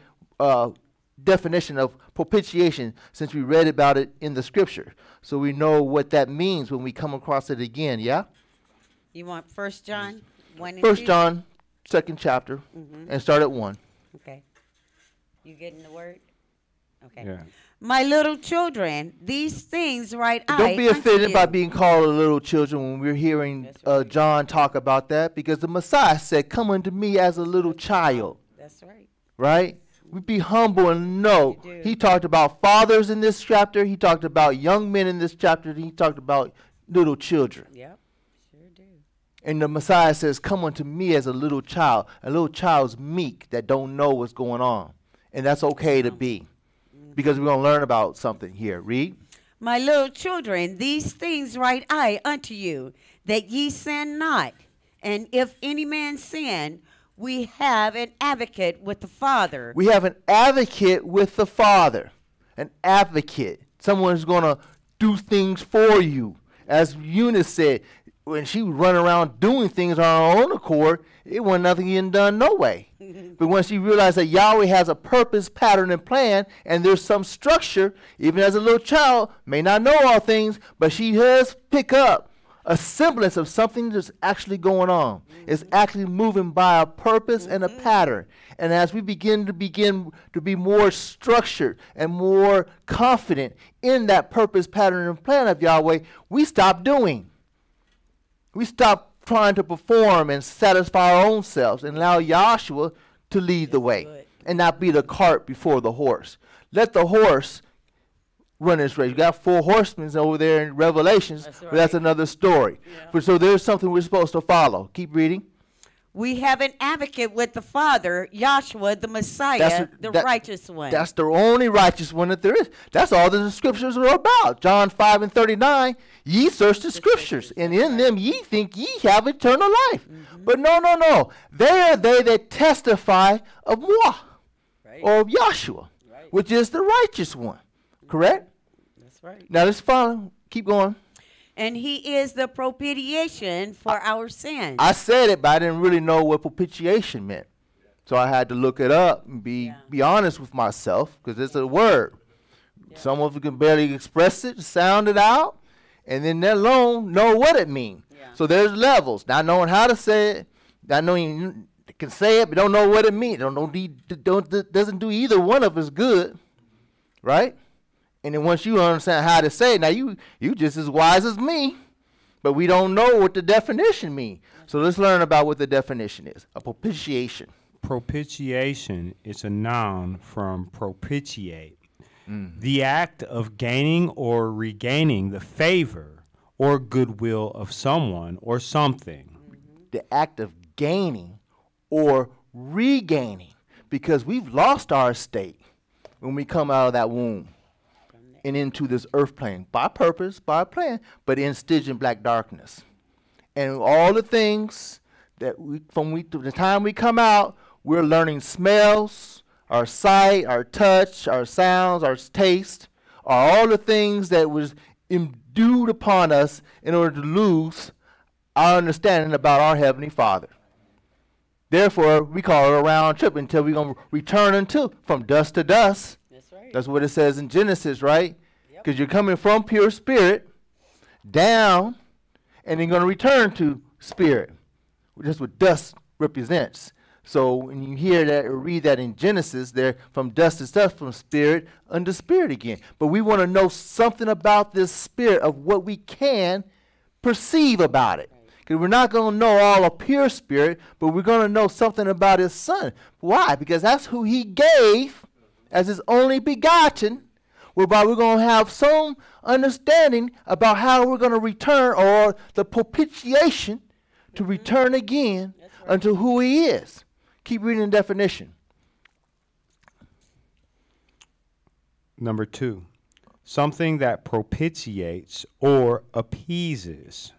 definition of propitiation, since we read about it in the scripture. So we know what that means when we come across it again, yeah? You want 1 John 1 and 1 2? John, 2nd chapter, and start at 1. Okay. You getting the word? Okay. Yeah. My little children, these things write I Don't be unto offended you. by being called a little children when we're hearing That's right. John talk about that, because the Messiah said, come unto me as a little child, That's right. right? We be humble and know. You do. He talked about fathers in this chapter. He talked about young men in this chapter. And he talked about little children. Yep. Sure do. And the Messiah says, come unto me as a little child. A little child's meek that don't know what's going on. And that's okay to be, because we're going to learn about something here. Read. My little children, these things write I unto you, that ye sin not. And if any man sin, we have an advocate with the Father. We have an advocate with the Father. An advocate. Someone who's going to do things for you. As Eunice said, when she was running around doing things on her own accord, it wasn't nothing getting done no way. But when she realized that Yahweh has a purpose, pattern, and plan, and there's some structure, even as a little child, may not know all things, but she does pick up a semblance of something that's actually going on. It's actually moving by a purpose and a pattern. And as we begin to be more structured and more confident in that purpose, pattern, and plan of Yahweh, we stop doing. We stop trying to perform and satisfy our own selves and allow Yahshua to lead the way and not be the cart before the horse. Let the horse run his race. You got 4 horsemen over there in Revelations, but that's another story. But so there's something we're supposed to follow. Keep reading. We have an advocate with the Father, Yahshua, the Messiah, the righteous one. That's the only righteous one that there is. That's all the scriptures are about. John 5 and 39, ye search the scriptures, and in them ye think ye have eternal life. But no. They are they that testify of moi, or of Yahshua, which is the righteous one. Correct? That's right. Now let's follow. Keep going. And he is the propitiation for our sins. I said it, but I didn't really know what propitiation meant. So I had to look it up and be honest with myself, because it's a word. Some of you can barely express it, sound it out, and then let alone know what it means. So there's levels. Not knowing how to say it, not knowing you can say it, but don't know what it means. Doesn't do either one of us good, right? And then once you understand how to say it, now you just as wise as me, but we don't know what the definition means. So let's learn about what the definition is. A propitiation. Propitiation is a noun from propitiate, the act of gaining or regaining the favor or goodwill of someone or something. The act of gaining or regaining, because we've lost our estate when we come out of that womb and into this earth plane, by purpose, by plan, but in Stygian black darkness. And all the things that the time we come out, we're learning smells, our sight, our touch, our sounds, our taste, are all the things that was endued upon us in order to lose our understanding about our Heavenly Father. Therefore, we call it a round trip until we're going to return unto from dust to dust. That's right. That's what it says in Genesis, right? Because you're coming from pure spirit down, and you're going to return to spirit. That's what dust represents. So when you hear that or read that in Genesis, they're from dust to dust, from spirit unto spirit again. But we want to know something about this spirit of what we can perceive about it. Because we're not going to know all of pure spirit, but we're going to know something about his son. Why? Because that's who he gave as his only begotten, whereby we're going to have some understanding about how we're going to return, or the propitiation to return again unto who he is. Keep reading the definition. Number 2, something that propitiates or appeases.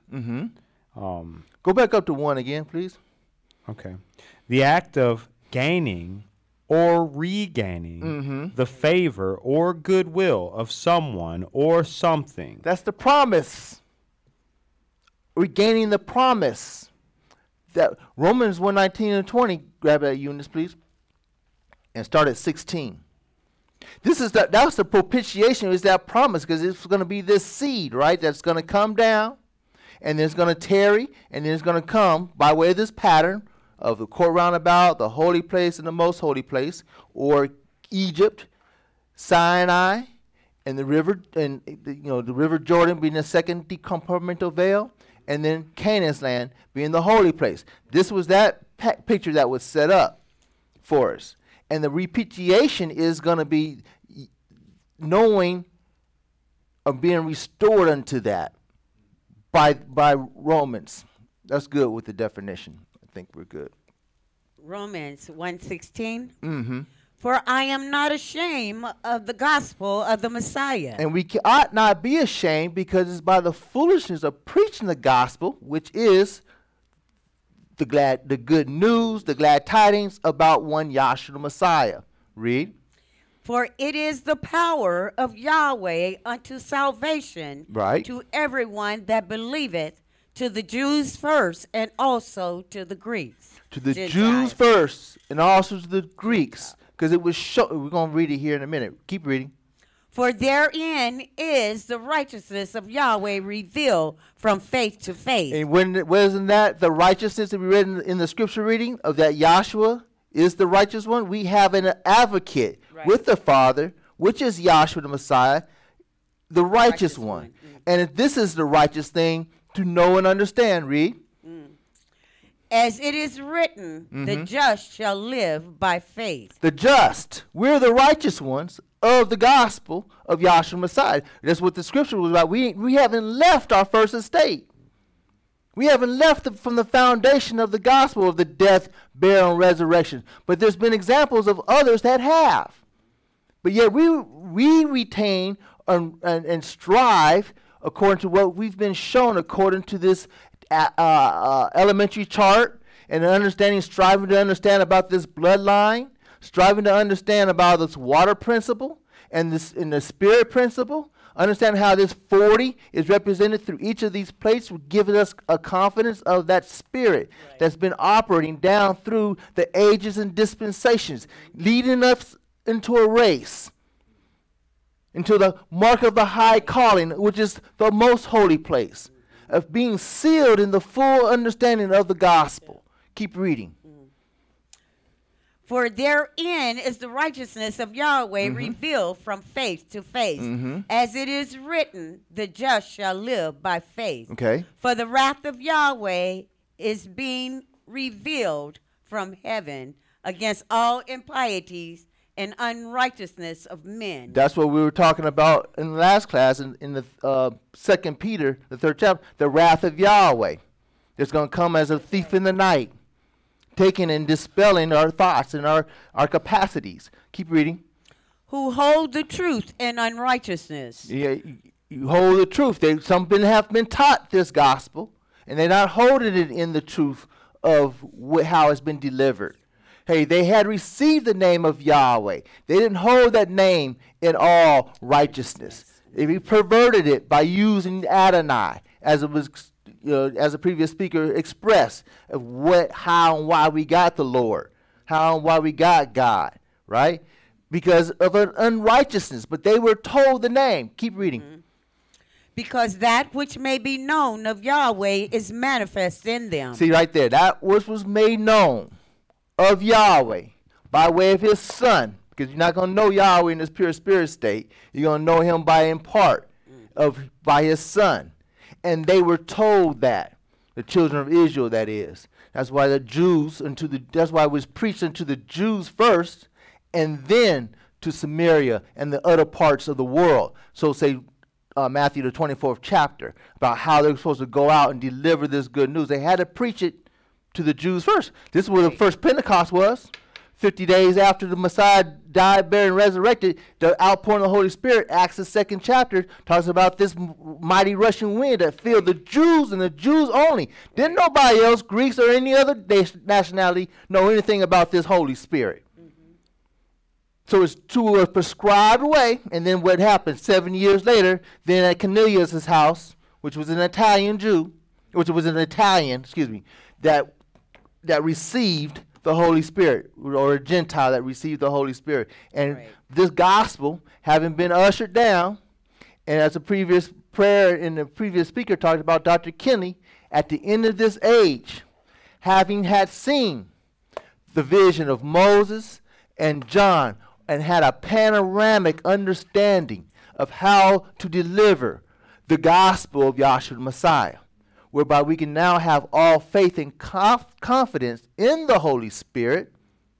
Go back up to 1 again, please. Okay. The act of gaining or regaining the favor or goodwill of someone or something. That's the promise. Regaining the promise. That Romans 1:19 and 20. Grab that, Eunice, please. And start at 16. That's the propitiation, is that promise, because it's going to be this seed, right, that's going to come down, and then it's going to tarry, and then it's going to come by way of this pattern of the court roundabout, the holy place, and the most holy place, or Egypt, Sinai, and the river, and the river Jordan being the second decompartmental veil, and then Canaan's land being the holy place. This was that picture that was set up for us. And the repitiation is going to be knowing or being restored unto that by Romans. That's good with the definition. I think we're good. Romans 1:16. For I am not ashamed of the gospel of the Messiah. And we ought not be ashamed, because it's by the foolishness of preaching the gospel, which is the good news, the glad tidings about one Yahshua the Messiah. Read. For it is the power of Yahweh unto salvation, Right. to everyone that believeth, to the Jews first, and also to the Greeks. To the Gentiles. Jews first, and also to the Greeks. Because it was we're going to read it here in a minute. Keep reading. For therein is the righteousness of Yahweh revealed from faith to faith. And wasn't that the righteousness that we read in the scripture reading of that Yahshua is the righteous one? We have an advocate with the Father, which is Yahshua the Messiah, the righteous one. And this is the righteous thing to know and understand. Read. As it is written, the just shall live by faith. The just. We're the righteous ones of the gospel of Yahshua Messiah. That's what the scripture was about. We haven't left our first estate. We haven't left from the foundation of the gospel of the death, burial, and resurrection. But there's been examples of others that have. But yet we retain and strive according to what we've been shown, according to this elementary chart, and understanding, striving to understand about this bloodline, striving to understand about this water principle and the spirit principle Understand how this 40 is represented through each of these plates, giving us a confidence of that spirit that's been operating down through the ages and dispensations, leading us into a race, into the mark of the high calling, which is the most holy place, of being sealed in the full understanding of the gospel. Keep reading. For therein is the righteousness of Yahweh revealed from faith to faith. As it is written, the just shall live by faith. Okay. For the wrath of Yahweh is being revealed from heaven against all impieties and unrighteousness of men. That's what we were talking about in the last class in the 2 Peter, the 3rd chapter, the wrath of Yahweh. It's going to come as a thief in the night, taking and dispelling our thoughts and our capacities. Keep reading. Who hold the truth in unrighteousness. Yeah, you hold the truth. Some have been taught this gospel, and they're not holding it in the truth of how it's been delivered. Hey, they had received the name of Yahweh. They didn't hold that name in all righteousness. They perverted it by using Adonai, as it was, as the previous speaker expressed, of what, how, and why we got the Lord, how and why we got God, right? Because of an unrighteousness. But they were told the name. Keep reading. Because that which may be known of Yahweh is manifest in them. See right there, that which was made known of Yahweh by way of his Son, because you're not going to know Yahweh in this pure spirit state. You're going to know him by in part by his Son. And they were told that, the children of Israel, that is. That's why the Jews that's why it was preached unto the Jews first, and then to Samaria and the other parts of the world. So say Matthew the 24th chapter about how they're supposed to go out and deliver this good news. They had to preach it to the Jews first. This is where the first Pentecost was. 50 days after the Messiah died, buried, and resurrected, the outpouring of the Holy Spirit, Acts the 2nd chapter, talks about this mighty rushing wind that filled the Jews and the Jews only. Didn't nobody else, Greeks or any other nationality, know anything about this Holy Spirit. So it's to a prescribed way, and then what happened 7 years later, then at Cornelius' house, which was an Italian, that received the Holy Spirit, or a Gentile that received the Holy Spirit. And this gospel, having been ushered down, and as the previous prayer in the previous speaker talked about, Dr. Kinley, at the end of this age, having had seen the vision of Moses and John, and had a panoramic understanding of how to deliver the gospel of Yahshua the Messiah, whereby we can now have all faith and confidence in the Holy Spirit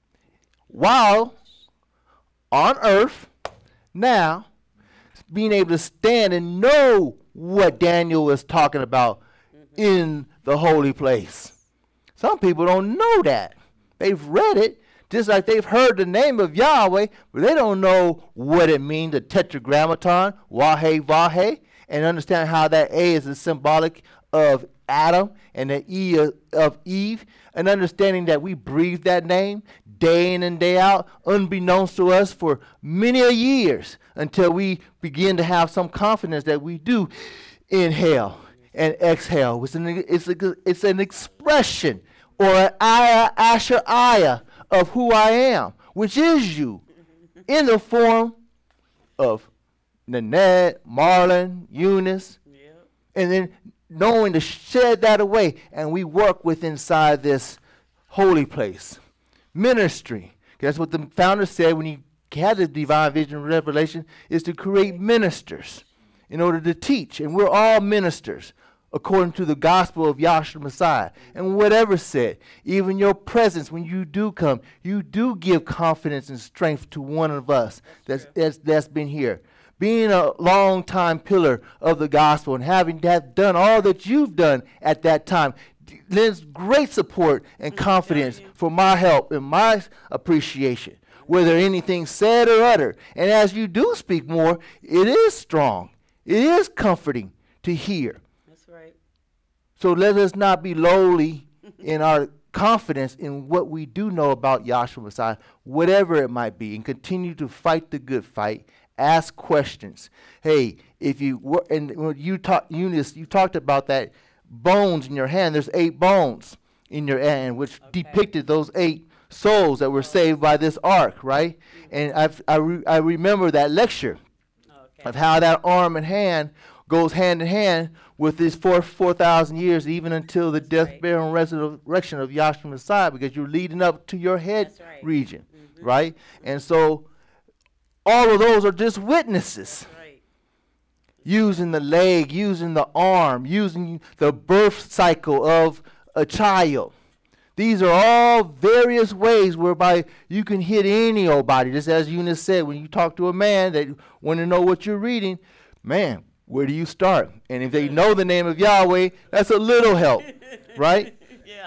while on earth now, being able to stand and know what Daniel was talking about in the holy place. Some people don't know that. They've read it, just like they've heard the name of Yahweh, but they don't know what it means, the tetragrammaton, Wahe Vahe, and understand how that A is symbolic of Adam and the E of Eve, and understanding that we breathe that name day in and day out, unbeknownst to us for many a years, until we begin to have some confidence that we do inhale and exhale. It's an expression or an asher ayah of who I am, which is you, in the form of Nanette, Marlon, Eunice, and then knowing to shed that away, and we work with inside this holy place. Ministry. That's what the founder said when he had the divine vision and revelation, is to create ministers in order to teach. And we're all ministers according to the gospel of Yahshua Messiah. And whatever said, even your presence when you do come, you do give confidence and strength to one of us that's been here. Being a long-time pillar of the gospel and having that done all that you've done at that time lends great support and confidence for my help and my appreciation, whether anything said or uttered. And as you do speak more, it is strong. It is comforting to hear. That's right. So let us not be lowly in our confidence in what we do know about Yahshua Messiah, whatever it might be, and continue to fight the good fight Ask questions. Hey, if you were, and when you talked, Eunice, you talked about that bones in your hand. There's 8 bones in your hand, which depicted those 8 souls that were saved by this ark, right? And I remember that lecture of how that arm and hand goes hand in hand with this 4,000 years, even until the death, burial, and resurrection of Yahshua Messiah, because you're leading up to your head region, right? And so all of those are just witnesses. Using the leg, using the arm, using the birth cycle of a child. These are all various ways whereby you can hit any old body. Just as Eunice said, when you talk to a man that want to know what you're reading, man, where do you start? And if they know the name of Yahweh, that's a little help, right? Yeah.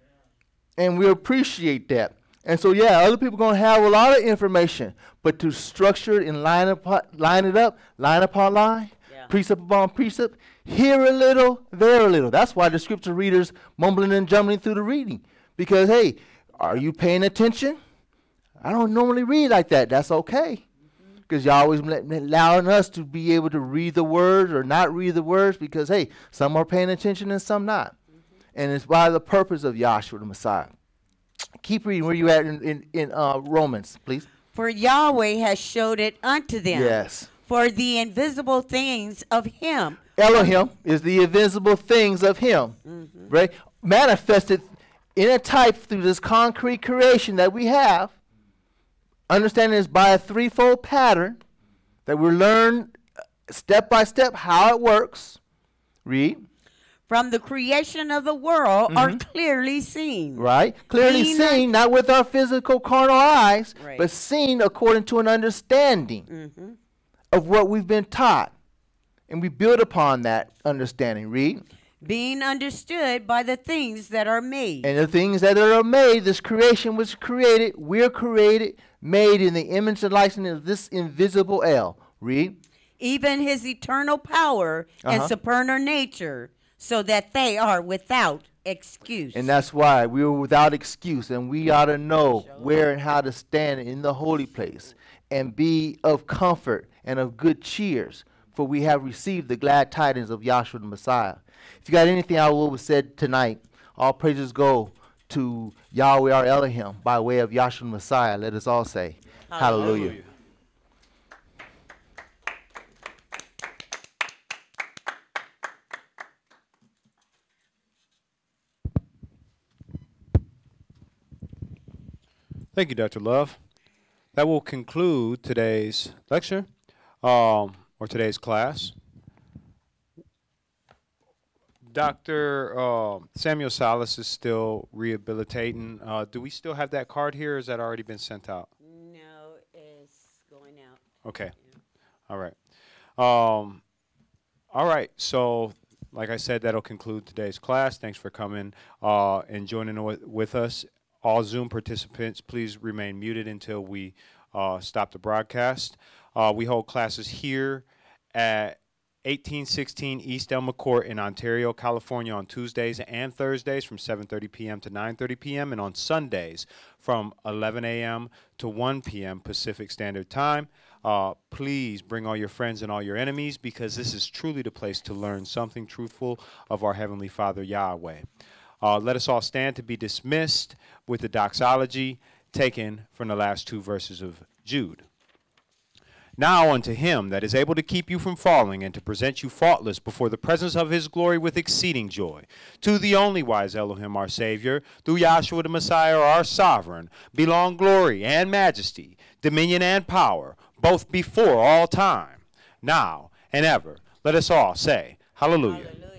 And we appreciate that. And so, yeah, other people are going to have a lot of information, but to structure it and line it up, line upon line, precept upon precept, here a little, there a little. That's why the scripture readers mumbling and jumbling through the reading. Because, hey, are you paying attention? I don't normally read like that. That's okay. Because y'all always allowing us to be able to read the words or not read the words, because, hey, some are paying attention and some not. And it's by the purpose of Yahshua the Messiah. Keep reading. Where you at in Romans, please? For Yahweh has showed it unto them. Yes. For the invisible things of him. Elohim is the invisible things of him, right? Manifested in a type through this concrete creation that we have. Understanding is by a threefold pattern that we learn step by step how it works. Read. From the creation of the world are clearly seen. Right. Clearly seen, not with our physical carnal eyes, but seen according to an understanding of what we've been taught. And we build upon that understanding. Read. Being understood by the things that are made. And the things that are made, this creation was created, we're created, made in the image and likeness of this invisible El. Read. Even his eternal power and supernal nature, so that they are without excuse. And that's why we were without excuse, and we ought to know where and how to stand in the holy place and be of comfort and of good cheers, for we have received the glad tidings of Yahshua the Messiah. If you got anything I will have said tonight, all praises go to Yahweh our Elohim by way of Yahshua the Messiah. Let us all say, Hallelujah. Thank you, Dr. Love. That will conclude today's lecture or today's class. Dr. Samuel Salas is still rehabilitating. Do we still have that card here, or has that already been sent out? No, it's going out. Okay. Yeah. All right. All right. So, like I said, that'll conclude today's class. Thanks for coming and joining with us. All Zoom participants, please remain muted until we stop the broadcast. We hold classes here at 1816 East Elma Court in Ontario, California on Tuesdays and Thursdays from 7:30 p.m. to 9:30 p.m. and on Sundays from 11 a.m. to 1 p.m. Pacific Standard Time. Please bring all your friends and all your enemies, because this is truly the place to learn something truthful of our Heavenly Father Yahweh. Let us all stand to be dismissed with the doxology taken from the last 2 verses of Jude. Now unto him that is able to keep you from falling and to present you faultless before the presence of his glory with exceeding joy. To the only wise Elohim our Savior, through Yahshua the Messiah our Sovereign, belong glory and majesty, dominion and power, both before all time, now and ever. Let us all say, Hallelujah. Hallelujah.